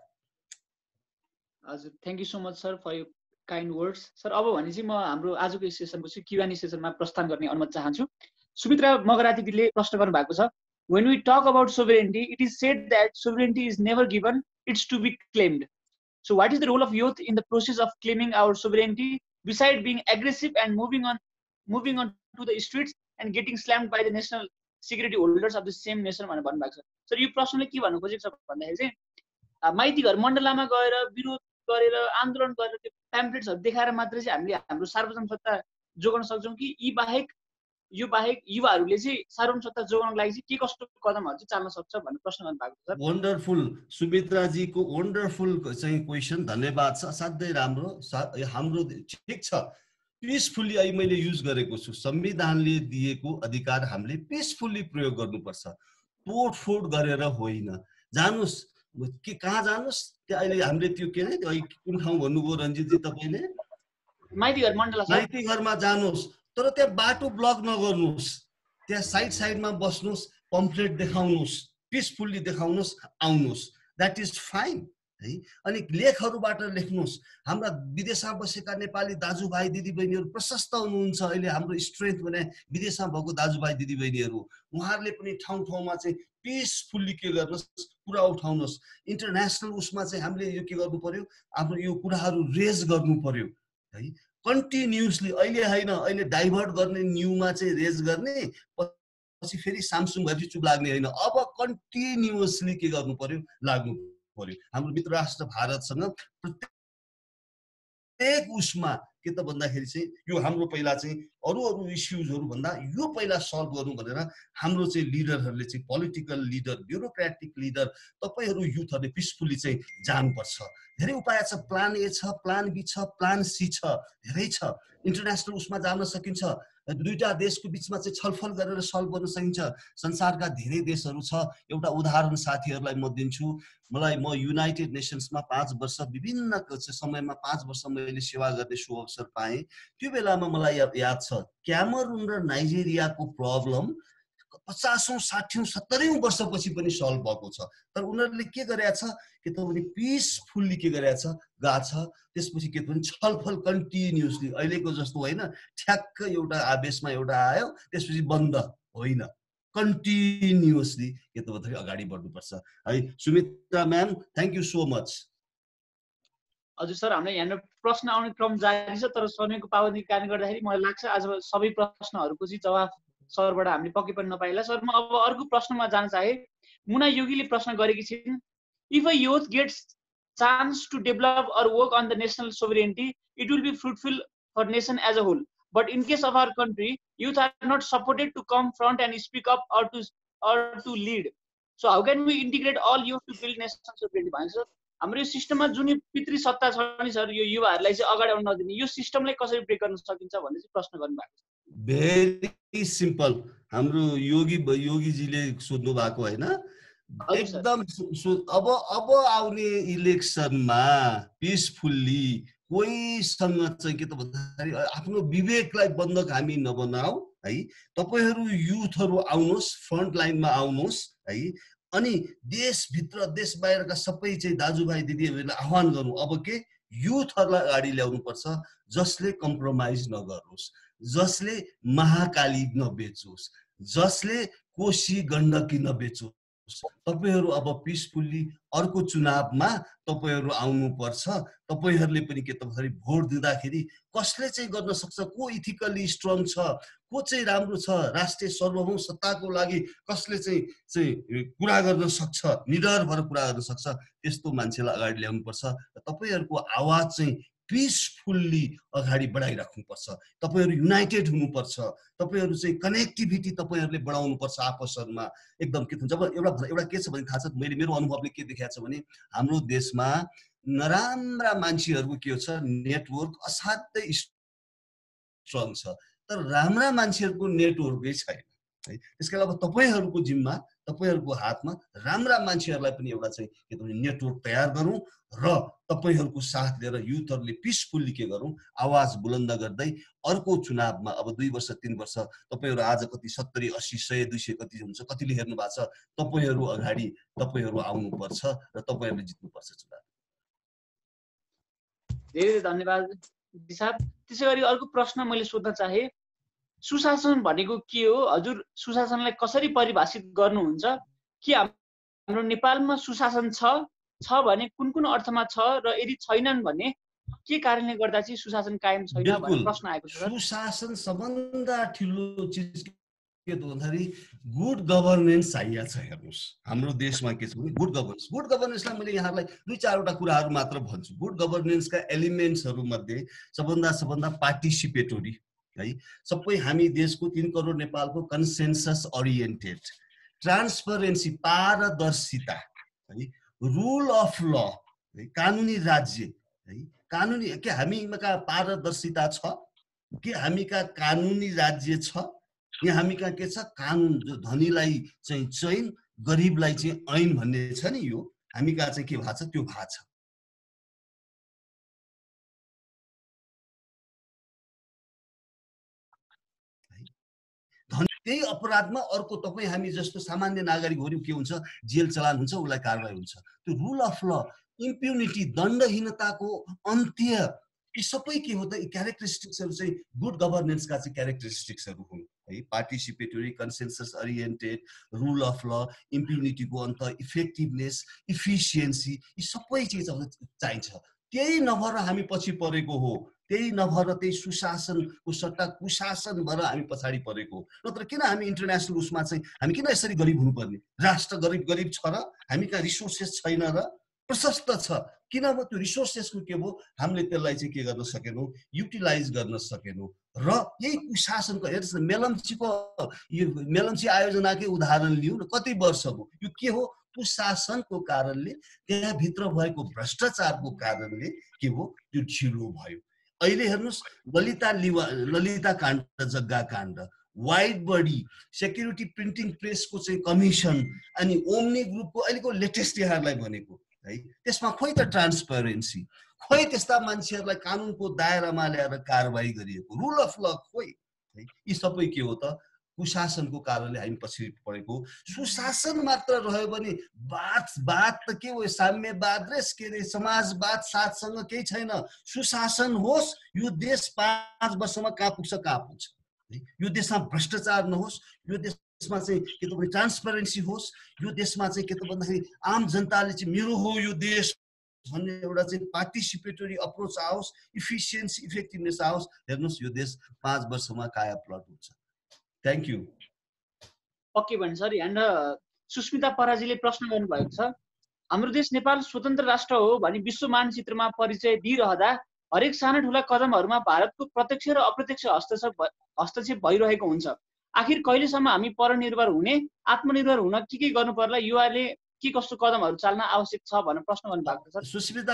हजुर, thank you so much sir for you kind words. Sir अब भने चाहिँ म हाम्रो आजको यो सेसनको चाहिँ Q&A सेसनमा प्रस्थान गर्ने अनुमति चाहन्छु। सुमित्रा मगराती दिदीले प्रश्न गर्नु भएको छ, when we talk about sovereignty, it is said that sovereignty is never given, it's to be claimed. So what is the role of youth in the process of claiming our sovereignty, beside being aggressive and moving on to the streets and getting slammed by the national security holders of the same nation भनेर भन्नुभएको छ। Sir यो प्रश्नले के भन्नु खोजेको छ भन्दाखेरि चाहिँ माइती घर मण्डलामा गएर विरोध गरेर आन्दोलन गरेर त्यो प्याम्पलेट्सहरू देखाएर मात्रै चाहिँ हामीले हाम्रो सार्वजनिक सत्ता जोगाउन सक्छौँ कि यो बाहेक युवाहरूले चाहिँ सार्वजनिक सत्ता जोगाउनको लागि चाहिँ के कस्तो कदमहरू चाहिँ चाल्न सक्छ भन्ने प्रश्न गर्नुभएको छ। वन्डरफुल सुमित्राजीको वन्डरफुल चाहिँ क्वेसन, धन्यवाद छ, साध्यै राम्रो। हाम्रो ठिक छ, पिसफुल्ली अहिले मैले युज गरेको छु, संविधानले दिएको अधिकार हामीले पिसफुल्ली प्रयोग गर्नुपर्छ, तोडफोड गरेर होइन। जानुस् के कहाँ जानुस्, त्यहाँ अहिले हामीले त्यो के अरे कुन ठाउँ भन्नुभयो रञ्जितजी तपाईँले? माइती घर मण्डला। माइती घरमा जानुहोस् तर त्यहाँ बाटो ब्लक नगर्नुहोस्, त्यहाँ साइडमा बस्नुहोस्, पम्फलेट देखाउनुहोस्, पिसफुल्ली देखाउनुहोस्, आउनुहोस्, द्याट इज फाइन है। अनि लेखहरूबाट लेख्नुहोस्। हाम्रा विदेशमा बसेका नेपाली दाजुभाइ दिदीबहिनीहरू प्रशस्त हुनुहुन्छ। अहिले हाम्रो स्ट्रेन्थ भने विदेशमा भएको दाजुभाइ दिदीबहिनीहरू, उहाँहरूले पनि ठाउँ ठाउँमा चाहिँ पिसफुल्ली के गर्नुहोस्, कुरा उठाउनुहोस्। इन्टरनेसनल उसमा चाहिँ हामीले यो के गर्नु पर्यो, आफ्नो यो कुराहरू रेज गर्नु पर्यो है, कन्टिन्युसली। अहिले होइन, अहिले डाइभर्ट गर्ने न्युमा चाहिँ रेज गर्ने, पछि फेरि सामसुङ भएपछि चुप लाग्ने होइन, अब कन्टिन्युसली के गर्नु पर्यो, लाग्नु पर्यो। हाम्रो मित्र राष्ट्र भारतसँग प्रत्येक उसमा के त भन्दाखेरि चाहिँ यो हाम्रो पहिला चाहिँ अरू इस्युजहरू भन्दा यो पहिला सल्भ गर्नु भनेर हाम्रो चाहिँ लिडरहरूले चाहिँ पोलिटिकल लिडर, ब्युरोक्रेटिक लिडर, तपाईँहरू युथहरूले पिसफुल्ली चाहिँ जानुपर्छ। धेरै उपाय छ, प्लान ए छ, प्लान बी छ, प्लान सी छ, धेरै छ। इन्टरनेसनल उसमा जान सकिन्छ, दुईटा देशको बिचमा चाहिँ छलफल गरेर सल्भ गर्न सकिन्छ। संसारका धेरै देशहरू छ। एउटा उदाहरण साथीहरूलाई म दिन्छु। म युनाइटेड नेसन्समा 5 वर्ष विभिन्न समयमा 5 वर्ष मैले सेवा गर्ने अवसर पाएँ। त्यो बेलामा मलाई याद छ, क्यामरून र नाइजेरियाको प्रब्लम 50औं 60औं 70औं वर्षपछि पनि सल्भ भएको छ। तर उनीहरूले के गरेका छ के त भने पिसफुल्ली के गरेका छ, गएको छ। त्यसपछि के त भने छलफल कन्टिन्युसली, अहिलेको जस्तो होइन ठ्याक्क एउटा आवेशमा एउटा आयो त्यसपछि बन्द होइन, कन्टिन्युसली के त भन्दाखेरि अगाडि बढ्नुपर्छ है। Sumitra ma'am, thank you so much. हजुर सर, हाम्रो यहाँनिर प्रश्न आउने क्रम जारी छ, तर समयको पाबन्दीको कारणले गर्दाखेरि मलाई लाग्छ आज सबै प्रश्नहरूको चाहिँ जवाफ सरबाट हामीले पक्कै पनि नपाइला। सर, म अब अर्को प्रश्नमा जान चाहे। मुना योगीले प्रश्न गरेकी छिन्, if a youth gets chance to develop or work on the national sovereignty, it will be fruitful for nation as a whole. But in case of our country, youth are not supported to come front and speak up or to lead. So how can we integrate all youth to build national sovereignty? भन्छ हाम्रो यो सिस्टममा जुन पितृ सत्ता छ नि sir, यो युवाहरूलाई चाहिँ अगाडि आउन नदिने, यो सिस्टमलाई कसरी ब्रेक गर्न सकिन्छ भन्ने चाहिँ प्रश्न गर्नुभएको छ। भेरी सिम्पल, हाम्रो योगीजीले सोध्नु भएको होइन, एकदम। अब आउने इलेक्सनमा पिसफुल्ली कोहीसँग चाहिँ के त भन्दाखेरि आफ्नो विवेकलाई बन्धक हामी नबनाऊ है। तपाईहरू युथहरू आउनुहोस्, फ्रन्ट लाइनमा आउनुहोस् है। अनि देशभित्र देश बाहिरका सबै चाहिँ दाजुभाइ दिदीहरूलाई आह्वान गरौँ, अब के युथहरूलाई अगाडि ल्याउनु पर्छ, जसले कम्प्रोमाइज नगरोस्, जसले महाकाली नबेचोस्, जसले कोशी गण्डकी नबेचोस्। तपाईहरू अब पिसफुल्ली अर्को चुनावमा तपाईहरू आउनुपर्छ। तपाईहरूले पनि के त भन्दाखेरि भोट दिँदाखेरि कसले चाहिँ गर्न सक्छ, को इथिकली स्ट्रङ छ, को चाहिँ राम्रो छ, राष्ट्रिय सार्वभौम सत्ताको लागि कसले चाहिँ कुरा गर्न सक्छ, निडर भएर कुरा गर्न सक्छ, त्यस्तो मान्छेलाई अगाडि ल्याउनुपर्छ। तपाईँहरूको आवाज चाहिँ पिसफुल्ली अगाडि बढाइराख्नुपर्छ। तपाईहरु युनाइटेड हुनुपर्छ, तपाईहरु चाहिँ कनेक्टिभिटी तपाईहरुले बढाउनुपर्छ आपसहरुमा एकदम। के हुन्छ जब एउटा के छ भने थाहा छ, मैले मेरो अनुभवले के देखाएको छ भने हाम्रो देशमा नराम्रा मान्छेहरुको के छ, नेटवर्क असाध्यै स्ट्रङ छ, तर राम्रा मान्छेहरुको नेटवर्कै छैन है। त्यसकारण अब तपाईहरुको जिम्मा, तपाईहरुको हातमा राम्रा मान्छेहरुलाई पनि एउटा चाहिँ के त नेटवर्क तयार गरौँ र तपाईहरुको साथ लिएर युथहरुले पिसफुल्ली के गरौँ, आवाज बुलन्द गर्दै अर्को चुनावमा अब 2 वर्ष 3 वर्ष तपाईहरु आज कति 70 80 100 200 कति हुन्छ, कतिले हेर्नु भएको छ, तपाईहरु अगाडि तपाईहरु आउनुपर्छ र तपाईहरुले जित्नुपर्छ चुनाव। धेरै धन्यवाद दिसाब। त्यसैगरी अर्को प्रश्न मैले सोध्न चाहे, सुशासन भनेको के हो? हजुर सुशासनलाई कसरी परिभाषित गर्नुहुन्छ? के हाम्रो नेपालमा सुशासन छ भने कुन अर्थमा छ र यदि छैनन् भने के कारणले गर्दा चाहिँ सुशासन कायम छैन भन्ने प्रश्न आएको छ। सुशासन सबभन्दा ठुलो चीज के त भन्दाखेरि गुड गभर्नेन्स चाहिएको छ। हेर्नुस् हाम्रो देशमा के छ भने गुड गभर्नेन्स। गुड गभर्नेन्सलाई मैले यहाँलाई 2-4 कुराहरू मात्र भन्छु। गुड गभर्नेन्सका एलिमेन्ट्सहरू मध्ये सबभन्दा पार्टिसिपेटोरी है, सबै हामी देशको 3 करोड नेपालको कन्सेन्सस ओरिएन्टेड, ट्रान्सपरेन्सी पारदर्शिता है, रुल अफ ल है, कानुनी राज्य है, कानुनी के हामीका पारदर्शिता छ, के हामीका कानुनी राज्य छ, यहाँ हामीका के छ कानुन, जो धनीलाई चाहिँ चैन गरिबलाई चाहिँ ऐन भन्ने छ नि, यो हामीका चाहिँ के भएको छ, त्यो भएको छ। त्यही अपराधमा अर्को तपाईँ हामी जस्तो सामान्य नागरिकहरू के हुन्छ, जेल चलान हुन्छ, उसलाई कारबाही हुन्छ। त्यो रुल अफ ल, इम्प्युनिटी, दण्डहीनताको अन्त्य, यी सबै के हो त क्यारेक्टरिस्टिक्सहरू चाहिँ गुड गभर्नेन्सका चाहिँ क्यारेक्टरिस्टिक्सहरू हुन् है। Participatory, consensus oriented, rule of law, इम्प्युनिटीको अन्त, इफेक्टिभनेस, इफिसियन्सी, यी सबै चिजहरू चाहिन्छ। त्यही नभएर हामी पछि परेको हो, त्यही नभएर त्यही सुशासनको सट्टा कुशासन भएर हामी पछाडि परेको। नत्र किन हामी इन्टरनेसनल उसमा चाहिँ हामी किन यसरी गरिब हुनुपर्ने? राष्ट्र गरिब छ र हामी कहाँ रिसोर्सेस छैन र? प्रशस्त छ, किन अब त्यो रिसोर्सेसको के भयो, हामीले त्यसलाई चाहिँ के गर्न सकेनौँ, युटिलाइज गर्न सकेनौँ। र यही कुशासनको हेर्नुहोस् न, मेलम्ची आयोजनाकै उदाहरण लिउँ न, कति वर्ष भयो, यो के हो, कुशासनको कारणले, त्यहाँभित्र भएको भ्रष्टाचारको कारणले के हो, त्यो ढिलो भयो। अहिले हेर्नुहोस् ललिता काण्ड, जग्गा काण्ड, वाइड बडी, सेक्युरिटी प्रिन्टिङ प्रेसको चाहिँ कमिसन, अनि ओम्नी ग्रुपको अहिलेको लेटेस्ट यहाँहरूलाई भनेको है, त्यसमा खोइ त ट्रान्सपरेन्सी, खोइ त्यस्ता मान्छेहरूलाई कानुनको दायरामा ल्याएर कारबाही गरिएको, रुल अफ ल खोइ है। यी सबै के हो त कुशासनको कारणले हामी पछि परेको। सुशासन मात्र रह्यो भने बात त के हो, साम्यवाद र के अरे समाजवाद साथसँग केही छैन। सुशासन होस्, यो देश 5 वर्षमा कहाँ पुग्छ कहाँ पुग्छ, यो देशमा भ्रष्टाचार नहोस्, यो देशमा चाहिँ के त भने ट्रान्सपरेन्सी होस्, यो देशमा चाहिँ के त भन्दाखेरि आम जनताले चाहिँ मेरो हो यो देश भन्ने एउटा चाहिँ पार्टिसिपेटोरी अप्रोच आओस्, इफिसियन्सी इफेक्टिभनेस आओस्। हेर्नुहोस् यो देश 5 वर्षमा कायापलट हुन्छ। Thank you. ओके भने सर, यहाँ सुस्मिता पराजीले प्रश्न गर्नुभएको छ, हाम्रो देश नेपाल स्वतन्त्र राष्ट्र हो भने विश्व मानचित्रमा परिचय दिइरहँदा हरेक साना ठुला कदमहरूमा भारतको प्रत्यक्ष र अप्रत्यक्ष हस्तक्षेप भइरहेको हुन्छ। आखिर कहिलेसम्म हामी परनिर्भर हुने, आत्मनिर्भर हुन के गर्नु पर्ला, युवाले के कस्तो कदमहरू चाल्न आवश्यक छ भनेर प्रश्न गर्नुभएको छ।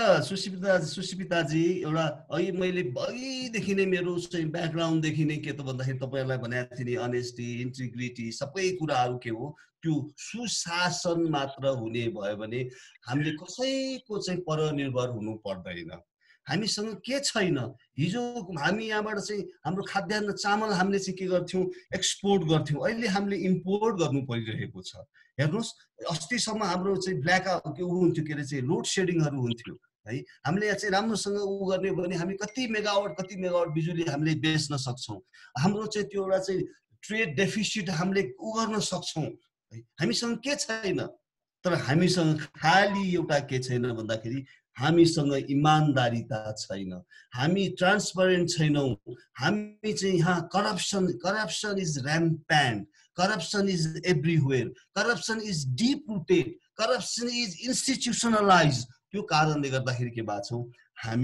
सुस्मिताजी, एउटा अहिले मैले अघिदेखि नै मेरो चाहिँ ब्याकग्राउन्डदेखि नै के त भन्दाखेरि तपाईँहरूलाई भनेको थिएँ नि, अनेस्टी, इन्टिग्रिटी सबै कुराहरू के हो, त्यो सुशासन मात्र हुने भयो भने हामीले कसैको चाहिँ परनिर्भर हुनु पर्दैन। हामीसँग के छैन, हिजो हामी यहाँबाट चाहिँ हाम्रो खाद्यान्न चामल हामीले चाहिँ के गर्थ्यौँ, एक्सपोर्ट गर्थ्यौँ, अहिले हामीले इम्पोर्ट गर्नु परिरहेको छ। हेर्नुहोस् अस्तिसम्म हाम्रो चाहिँ हुन्थ्यो, के अरे चाहिँ लोड सेडिङहरू हुन्थ्यो है, हामीले चाहिँ राम्रोसँग गर्ने भने हामी कति मेगावाट बिजुली हामीले बेच्न सक्छौँ। हाम्रो चाहिँ त्यो एउटा चाहिँ ट्रेड डेफिसिट हामीले गर्न सक्छौँ है। हामीसँग के छैन, तर हामीसँग खाली एउटा के छैन भन्दाखेरि हामीसँग इमानदारीता छैन, हामी ट्रान्सपरेन्ट छैनौँ, हामी चाहिँ यहाँ corruption is rampant, corruption is everywhere, corruption is deep rooted, corruption is institutionalize. त्यो कारणले गर्दाखेरि के भएको छौँ, हामी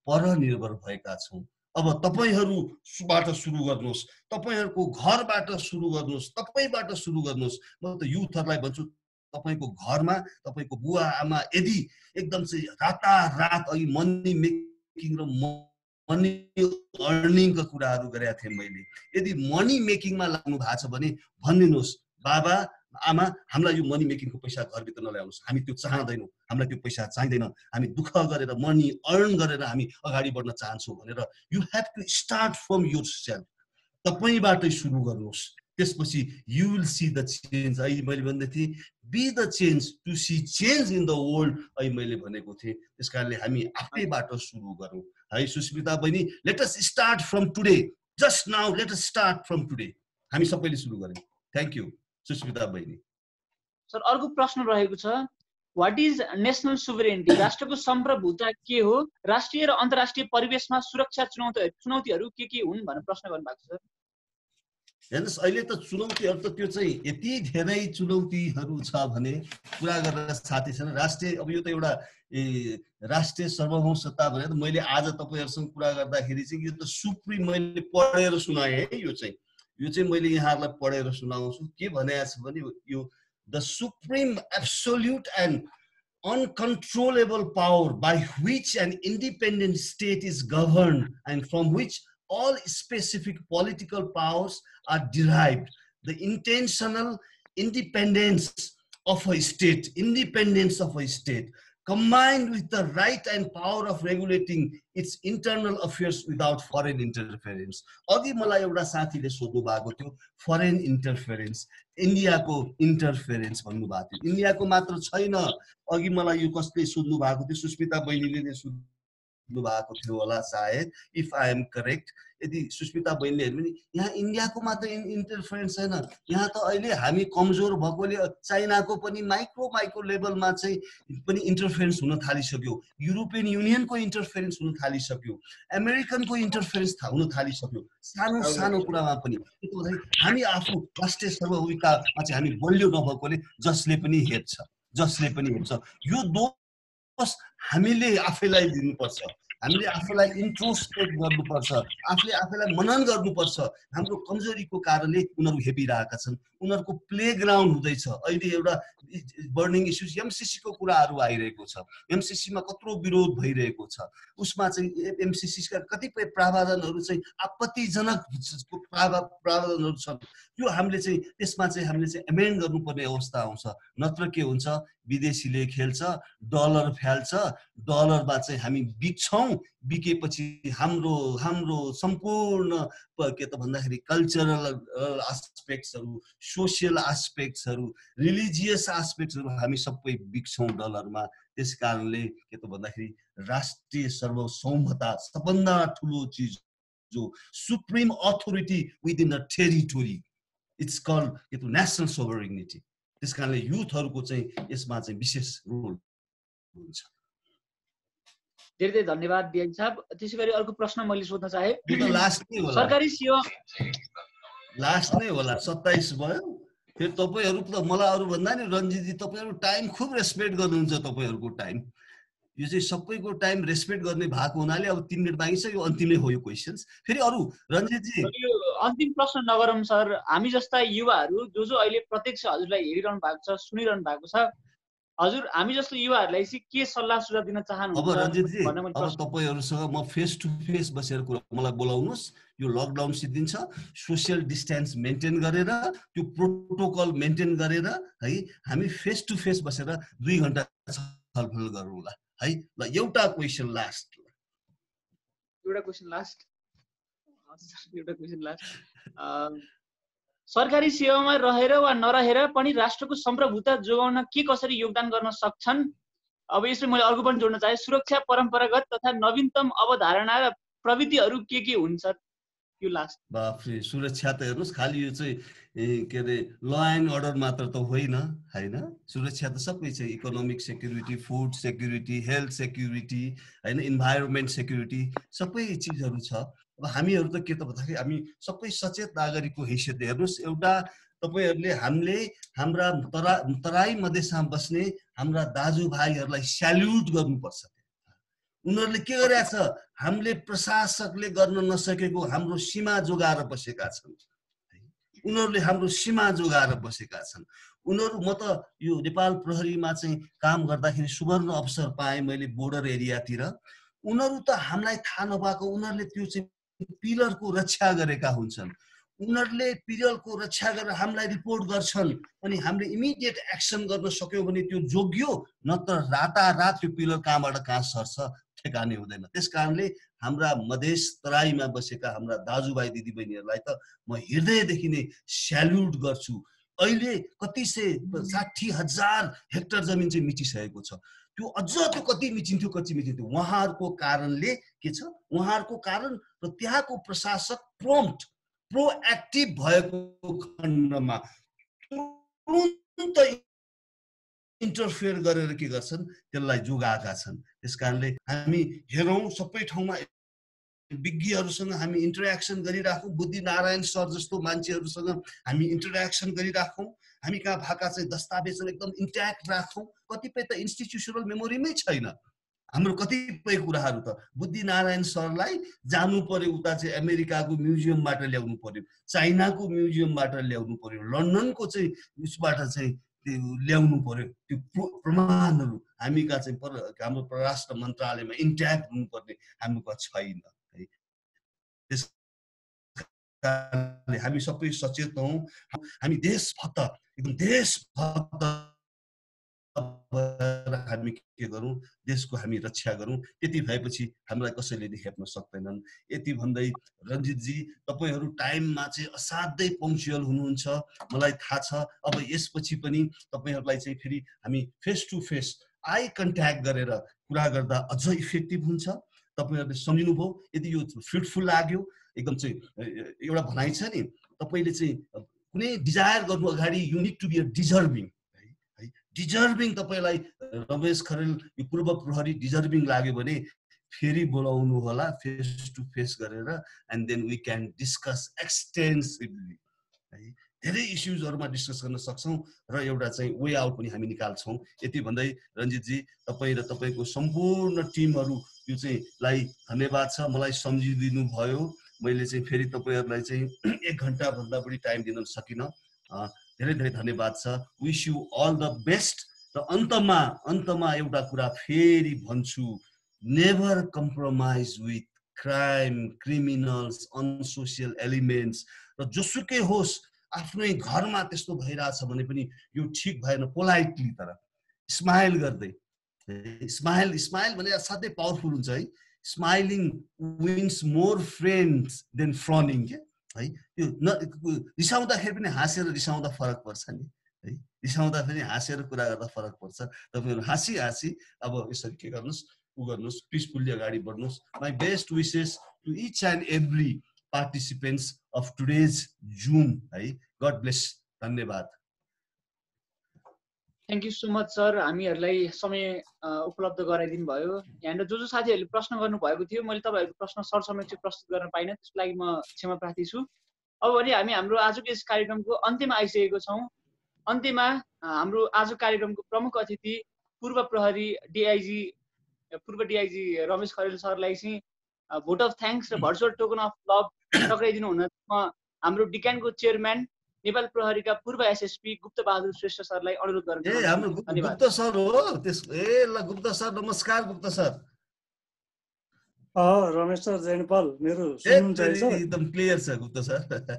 परनिर्भर भएका छौँ। अब तपाईहरुबाट सुरु गर्नुहोस्, तपाईहरुको घरबाट सुरु गर्नुहोस्, तपाईबाट सुरु गर्नुहोस्। म त युथहरुलाई भन्छु तपाईको घरमा तपाईको बुवा आमा यदि एकदम चाहिँ रातारात अघि मनी मेकिङ र मनी अर्निङका कुराहरू गरेका थिएँ मैले। यदि मनी मेकिङमा लाग्नु भएको छ भने भनिदिनुहोस् बाबा आमा हामीलाई यो मनी मेकिङको पैसा घरभित्र नल्याउनुहोस्, हामी त्यो चाहदैनौँ, हामीलाई त्यो पैसा चाहिँदैन, हामी दुःख गरेर मनी अर्न गरेर हामी अगाडि बढ्न चाहन्छौँ भनेर you have to start from yourself. तपाईबाटै सुरु गर्नुहोस्, त्यसपछि you will see the change. अहिले मैले भन्दै थिएँ be the change to see change in the world, अहिले मैले भनेको थिएँ। त्यसकारणले हामी आफैबाट सुरु गरौँ है सुस्मिता बहिनी। Let us start from today, just now let us start from today. हामी सबैले सुरु गरौँ। थ्याङ्क यू सुस्मिता बहिनी। सर अर्को प्रश्न रहेको छ, व्हाट इज नेशनल सुभरेनिटी? राष्ट्रको सम्प्रभुता के हो? राष्ट्रिय र अन्तर्राष्ट्रिय परिवेशमा सुरक्षा चुनौतीहरू के हुन् भनेर प्रश्न गर्नुभएको छ। हेर्नुहोस् अहिले त चुनौतीहरू त त्यो चाहिँ यति धेरै चुनौतीहरू छ भने कुरा गरेर साथी छैन। राष्ट्रिय अब यो त एउटा राष्ट्रिय सार्वभौम सत्ता भनेर मैले आज तपाईहरुसँग कुरा गर्दाखेरि चाहिँ यो त सुप्रिम मैले पढेर सुनाएँ है। यो चाहिँ मैले यहाँहरूलाई पढेर सुनाउँछु। के भनेको छ भने यो the supreme absolute and uncontrollable power by which an independent state is governed and from which all specific political powers are derived. The intentional independence of a state, combined with the right and power of regulating its internal affairs without foreign interference. अघि मलाई एउटा साथीले सोध्नु भएको थियो foreign interference, इन्डियाको interference भन्नु भएको थियो। इन्डियाको मात्र छैन, अघि मलाई यो कसले सोध्नु भएको थियो, सुस्मिता बहिनीले नै सोध्नु भएको थियो होला सायद, इफ आई एम करेक्ट। यदि सुस्मिता बहिनीले हेर्नु भने यहाँ इन्डियाको मात्र इन्टरफेरेन्स छैन, यहाँ त अहिले हामी कमजोर भएकोले चाइनाको पनि माइक्रो लेभलमा चाहिँ पनि इन्टरफेरेन्स हुन थालिसक्यो, युरोपियन युनियनको इन्टरफेरेन्स हुन थालिसक्यो, अमेरिकनको इन्टरफेरेन्स हुन थालिसक्यो सानो कुरामा पनि। हामी आफू राष्ट्रिय सार्वभौमिकतामा चाहिँ हामी बलियो नभएकोले जसले पनि हेर्छ। यो दोष हामीले आफैलाई दिनुपर्छ, हामीले आफैलाई इन्ट्रोस्पेक्ट गर्नुपर्छ, आफैलाई मनन गर्नुपर्छ। हाम्रो कमजोरीको कारणले उनीहरू हेपिरहेका छन्, उनीहरूको प्लेग्राउन्ड हुँदैछ। अहिले एउटा बर्निङ इस्युज एमसीसीको कुराहरू आइरहेको छ, एमसीसीमा कत्रो विरोध भइरहेको छ, उसमा चाहिँ एमसीसीका कतिपय प्रावधानहरू चाहिँ आपत्तिजनक प्रावधानहरू छन्। यो हामीले चाहिँ त्यसमा चाहिँ हामीले चाहिँ एमेन्ड गर्नुपर्ने अवस्था आउँछ, नत्र के हुन्छ विदेशीले खेल्छ, डलर फ्याल्छ, डलरमा चाहिँ हामी बिक्छौँ, बिकेपछि हाम्रो सम्पूर्ण के त भन्दाखेरि कल्चरल एस्पेक्ट्सहरू, सोसियल एस्पेक्ट्सहरू, रिलिजियस एस्पेक्ट्सहरू हामी सबै बिक्छौँ डलरमा। त्यस कारणले के त भन्दाखेरि राष्ट्रिय सार्वभौमता सबभन्दा ठुलो चिज जो supreme authority within the territory, it's called के त नेसनल सोभरेनिटी। त्यस कारणले युथहरूको चाहिँ यसमा चाहिँ विशेष रोल हुन्छ। धेरै धन्यवाद डिएन साहब। त्यसैगरी अर्को प्रश्न मैले सोध्न चाहे, लास्ट नै होला, सरकारी सेवा लास्ट नै होला, 27 भयो। फेरि तपाईहरु त मलाई अरु भन्दा नि रञ्जितजी तपाईहरु टाइम खुब रेस्पेक्ट गर्नुहुन्छ, तपाईहरुको टाइम यो चाहिँ सबैको टाइम रेस्पेक्ट गर्ने भएको हुनाले अब 3 मिनेट बाँकी छ, यो अन्तिमै हो यो क्वेशन्स। फेरि अरु रञ्जितजी यो अन्तिम प्रश्न नगरौँ सर, हामी जस्ता युवाहरू जो अहिले प्रत्यक्ष हजुरलाई हेरिरहनु भएको छ, सुनिरहनु भएको छ, हजुर हामी जस्तो युवाहरूलाई चाहिँ के सल्लाह सुझाव दिन चाहनुहुन्छ? अब रञ्जितजी अब तपाईहरुसँग म फेस टु फेस बसेर कुरा मलाई बोलाउनुस्। यो लकडाउन सिद्धिन्छ, सोशल डिस्टेन्स मेन्टेन गरेर, त्यो प्रोटोकल मेन्टेन गरेर है हामी फेस टु फेस बसेर 2 घण्टा छलफल गरौँला है। ल एउटा क्वेशन लास्ट, सरकारी सेवामा रहेर वा नरहेर पनि राष्ट्रको सम्प्रभुता जोगाउन के कसरी योगदान गर्न सक्छन्? अब यसले मैले अर्को पनि जोड्न चाहे, सुरक्षा परम्परागत तथा नवीनतम अवधारणा र प्रविधिहरू के हुन्छ? यो लास्ट बाफरे, सुरक्षा त हेर्नुस् खाली यो चाहिँ के अरे ल एन्ड अर्डर मात्र त होइन हैन, सुरक्षा त सबै छ, economic security, food security, health security हैन, इन्भाइरोन्मेन्ट सेक्युरिटी, सबै चीजहरू छ। अब हामीहरू त के त भन्दाखेरि हामी सबै सचेत नागरिकको हैसियतले हेर्नुस्, एउटा तपाईहरुले हामीले हाम्रा तराई मधेसमा बस्ने हाम्रा दाजुभाइहरूलाई स्याल्युट गर्नुपर्छ। उनीहरूले के गरेका छ, हामीले प्रशासकले गर्न नसकेको हाम्रो सीमा जोगाएर बसेका छन्। उनीहरूले हाम्रो सीमा जोगाएर बसेका छन्। उनीहरू, म त यो नेपाल प्रहरीमा चाहिँ काम गर्दाखेरि सुवर्ण अवसर पाएँ मैले बोर्डर एरियातिर। उनीहरू त हामीलाई थाहा नभएको उनीहरूले त्यो चाहिँ पिलरको रक्षा गरेका हुन्छन्। उनीहरूले पिलरको रक्षा गरेर हामीलाई रिपोर्ट गर्छन् अनि हामीले इमिडिएट एक्सन गर्न सक्यौँ भने त्यो जोगियो, नत्र रातारात त्यो पिलर कहाँबाट कहाँ सर्छ ठेगानै हुँदैन। त्यस कारणले हाम्रा मधेस तराईमा बसेका हाम्रा दाजुभाइ दिदीबहिनीहरूलाई त म हृदयदेखि नै स्याल्युट गर्छु। अहिले कति से 60,000 हेक्टर जमिन चाहिँ मिचिसकेको छ। त्यो अझ त्यो कति मिचिन्थ्यो उहाँहरूको कारणले के छ, उहाँहरूको कारण र त्यहाँको प्रशासक प्रोएक्टिभ भएको खण्डमा तुरुन्त इन्टरफेयर गरेर के गर्छन्, त्यसलाई जोगाएका छन्। त्यसकारणले हामी हेरौँ सबै ठाउँमा विज्ञहरूसँग हामी इन्टरेक्सन गरिराखौँ, बुद्धि नारायण सर जस्तो मान्छेहरूसँग हामी इन्टरेक्सन गरिराखौँ। हामी कहाँ भएका चाहिँ दस्तावेजहरू एकदम इन्ट्याक्ट राखौँ। कतिपय त इन्स्टिट्युसनल मेमोरीमै छैन हाम्रो कतिपय कुराहरू त। बुद्धि नारायण सरलाई जानु पर्यो उता चाहिँ अमेरिकाको म्युजियमबाट ल्याउनु पर्यो, चाइनाको म्युजियमबाट ल्याउनु पर्यो, लन्डनको चाहिँ उसबाट चाहिँ ल्याउनु पर्यो। त्यो प्रमाणहरू हामी कहाँ चाहिँ हाम्रो परराष्ट्र मन्त्रालयमा इन्ट्याक्ट हुनुपर्ने हाम्रो कहाँ छैन। हामी सबै सचेत हौँ। हामी देशभक्त, एकदम देशभक्त हामी के गरौँ, देशको हामी रक्षा गरौँ। त्यति भएपछि हामीलाई कसैले हेप्न सक्दैनन्। यति भन्दै रञ्जितजी, तपाईँहरू टाइममा चाहिँ असाध्यै पङ्क्चुअल हुनुहुन्छ, मलाई थाहा छ। अब यसपछि पनि तपाईँहरूलाई चाहिँ फेरि हामी face to face eye contact गरेर कुरा गर्दा अझ इफेक्टिभ हुन्छ। तपाईँहरूले सम्झिनुभयो। यदि यो फ्रुटफुल लाग्यो, एकदम चाहिँ एउटा भनाइ छ नि, तपाईँले चाहिँ कुनै डिजायर गर्नु अगाडि you need to be a deserving. Deserving तपाईँलाई रमेश खरेल यो पूर्व प्रहरी डिजर्भिङ लाग्यो भने फेरि बोलाउनु होला फेस टु फेस गरेर, and then we can discuss extensively. धेरै इस्युजहरूमा डिस्कस गर्न सक्छौँ र एउटा चाहिँ वे आउट पनि हामी निकाल्छौँ। यति भन्दै रञ्जितजी, तपाईँ र तपाईँको सम्पूर्ण टिमहरू यो चाहिँ लाई धन्यवाद छ। मलाई सम्झिदिनु भयो। मैले चाहिँ फेरि तपाईँहरूलाई चाहिँ 1 घन्टाभन्दा बढी टाइम दिन सकिनँ। धेरै धेरै धन्यवाद छ। Wish you all the best. र अन्तमा एउटा कुरा फेरि भन्छु, never compromise with crime, criminals, unsocial elements. र जोसुकै होस्, आफ्नै घरमा त्यस्तो भइरहेछ भने पनि यो ठिक भएन। पोलाइटली तर स्माइल गर्दै, स्माइल भने असाध्यै पावरफुल हुन्छ है। Smiling wins more friends than frowning के है। त्यो रिसाउँदाखेरि पनि हाँसेर रिसाउँदा फरक पर्छ नि है। रिसाउँदा पनि हाँसेर कुरा गर्दा फरक पर्छ। तपाईँहरू हाँसी अब यसरी के गर्नुहोस्, गर्नुहोस्, पिसफुल्ली अगाडि बढ्नुहोस्। My best wishes to each and every participants of today's zoom है। God bless. धन्यवाद। Thank you so much sir, हामीहरूलाई समय उपलब्ध गराइदिनु भयो। यहाँनिर जो साथीहरूले प्रश्न गर्नुभएको थियो, मैले तपाईँहरूको प्रश्न सरसमेत प्रस्तुत गर्न पाइनँ, त्यसको लागि म क्षमा प्रार्थी छु। अब भने हामी हाम्रो आजको यस कार्यक्रमको अन्त्यमा आइसकेको छौँ। अन्त्यमा हाम्रो आजको कार्यक्रमको प्रमुख अतिथि पूर्व प्रहरी पूर्व डिआइजी रमेश खरेल सरलाई चाहिँ भोट अफ थ्याङ्क्स र भर्चुअल टोकन अफ लभ टक्राइदिनु हुन म हाम्रो डिकानको चेयरम्यान नेपाल प्रहरीका पूर्व एसएसपी गुप्त बहादुर श्रेष्ठ सरलाई अनुरोध गर्न चाहन्छु। हाम्रो गुप्त सर हो त्यस। ल गुप्त सर, नमस्कार गुप्त सर। रमेश सर जय नेपाल, मेरो सुन्नुहुन्छ? एकदम क्लियर छ गुप्त सर।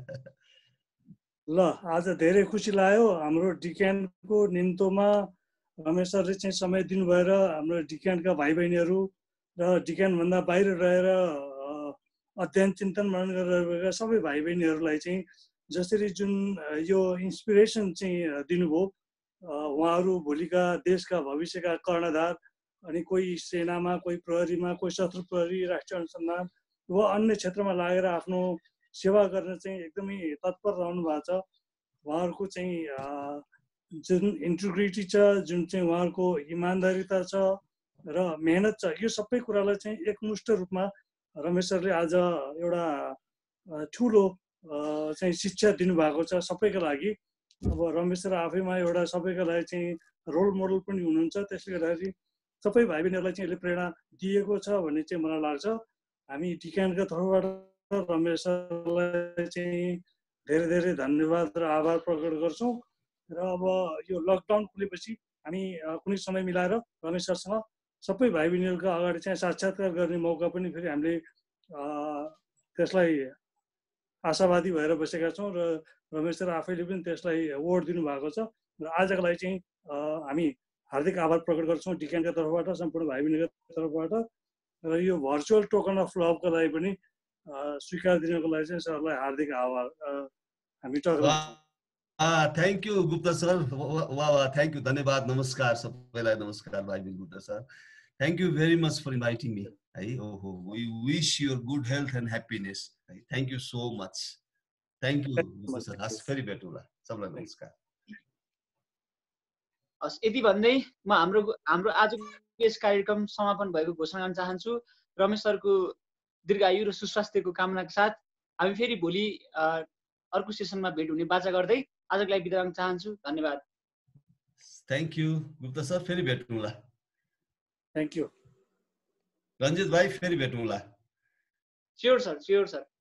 ल, आज धेरै खुसी लाग्यो। हाम्रो डिक्यानको निम्तोमा रमेश सरले चाहिँ समय दिनुभएर हाम्रो डिक्यानका भाइ बहिनीहरू र डिक्यानभन्दा बाहिर रहेर अध्ययन चिन्तन मनन गरेर सबै भाइ बहिनीहरूलाई चाहिँ जसरी जुन यो इन्सपिरेसन चाहिँ दिनुभयो, उहाँहरू भोलिका देशका भविष्यका कर्णधार, अनि कोही सेनामा, कोही प्रहरीमा, कोही सशस्त्र प्रहरी, राष्ट्रिय अनुसन्धान वा अन्य क्षेत्रमा लागेर आफ्नो सेवा गर्न चाहिँ एकदमै तत्पर रहनु भएको छ। उहाँहरूको चाहिँ जुन इन्टिग्रिटी छ, जुन चाहिँ उहाँहरूको इमान्दारिता छ र मेहनत छ, यो सबै कुरालाई चाहिँ एकमुष्ट रूपमा रमेश सरले आज एउटा ठुलो चाहिँ शिक्षा दिनुभएको छ सबैका लागि। अब रमेश सर आफैमा एउटा सबैका लागि चाहिँ रोल मोडल पनि हुनुहुन्छ। त्यसले गर्दाखेरि सबै भाइ बहिनीहरूलाई चाहिँ यसले प्रेरणा दिएको छ भन्ने चाहिँ मलाई लाग्छ। हामी डिक्यानका तर्फबाट रमेश सरलाई चाहिँ धेरै धेरै धन्यवाद र आभार प्रकट गर्छौँ। र अब यो लकडाउन खुलेपछि हामी कुनै समय मिलाएर रमेश सरसँग सबै भाइ बहिनीहरूको अगाडि चाहिँ साक्षात्कार गर्ने मौका पनि फेरि हामीले त्यसलाई आशावादी भएर बसेका छौँ र रमेश सर आफैले पनि त्यसलाई वोट दिनुभएको छ। र आजको लागि चाहिँ हामी हार्दिक आभार प्रकट गर्छौँ डिक्यानका तर्फबाट, सम्पूर्ण भाइ बहिनीको तर्फबाट। र यो भर्चुअल टोकन अफ लभको लागि पनि स्वीकार दिनको लागि चाहिँ सरलाई हार्दिक आभार हामी टक्राउँछौँ। थ्याङ्क यू गुप्ता सर, वाह थ्याङ्क यू, धन्यवाद, नमस्कार सबैलाई, नमस्कार भाइ Gupta sir, thank you very much for inviting me है। ओहो, we wish your good health and happiness है। Thank you so much, thank you Gupta sir. हस्, फेरि भेटौँला, सबैलाई नमस्कार। हस्, यति भन्दै म हाम्रो आजको यस कार्यक्रम समापन भएको घोषणा गर्न चाहन्छु। रमेश सरको दीर्घायु र सुस्वास्थ्यको कामनाका साथ हामी फेरि भोलि अर्को सेसनमा भेट हुने बाचा गर्दै आजको लागि बिदा गर्न चाहन्छु। धन्यवाद। थ्याङ्क यू गुप्ता सर, फेरि भेटौँला। थ्याङ्क यू रञ्जित भाइ, फेरि भेटौँला। Sure sir, sure sir.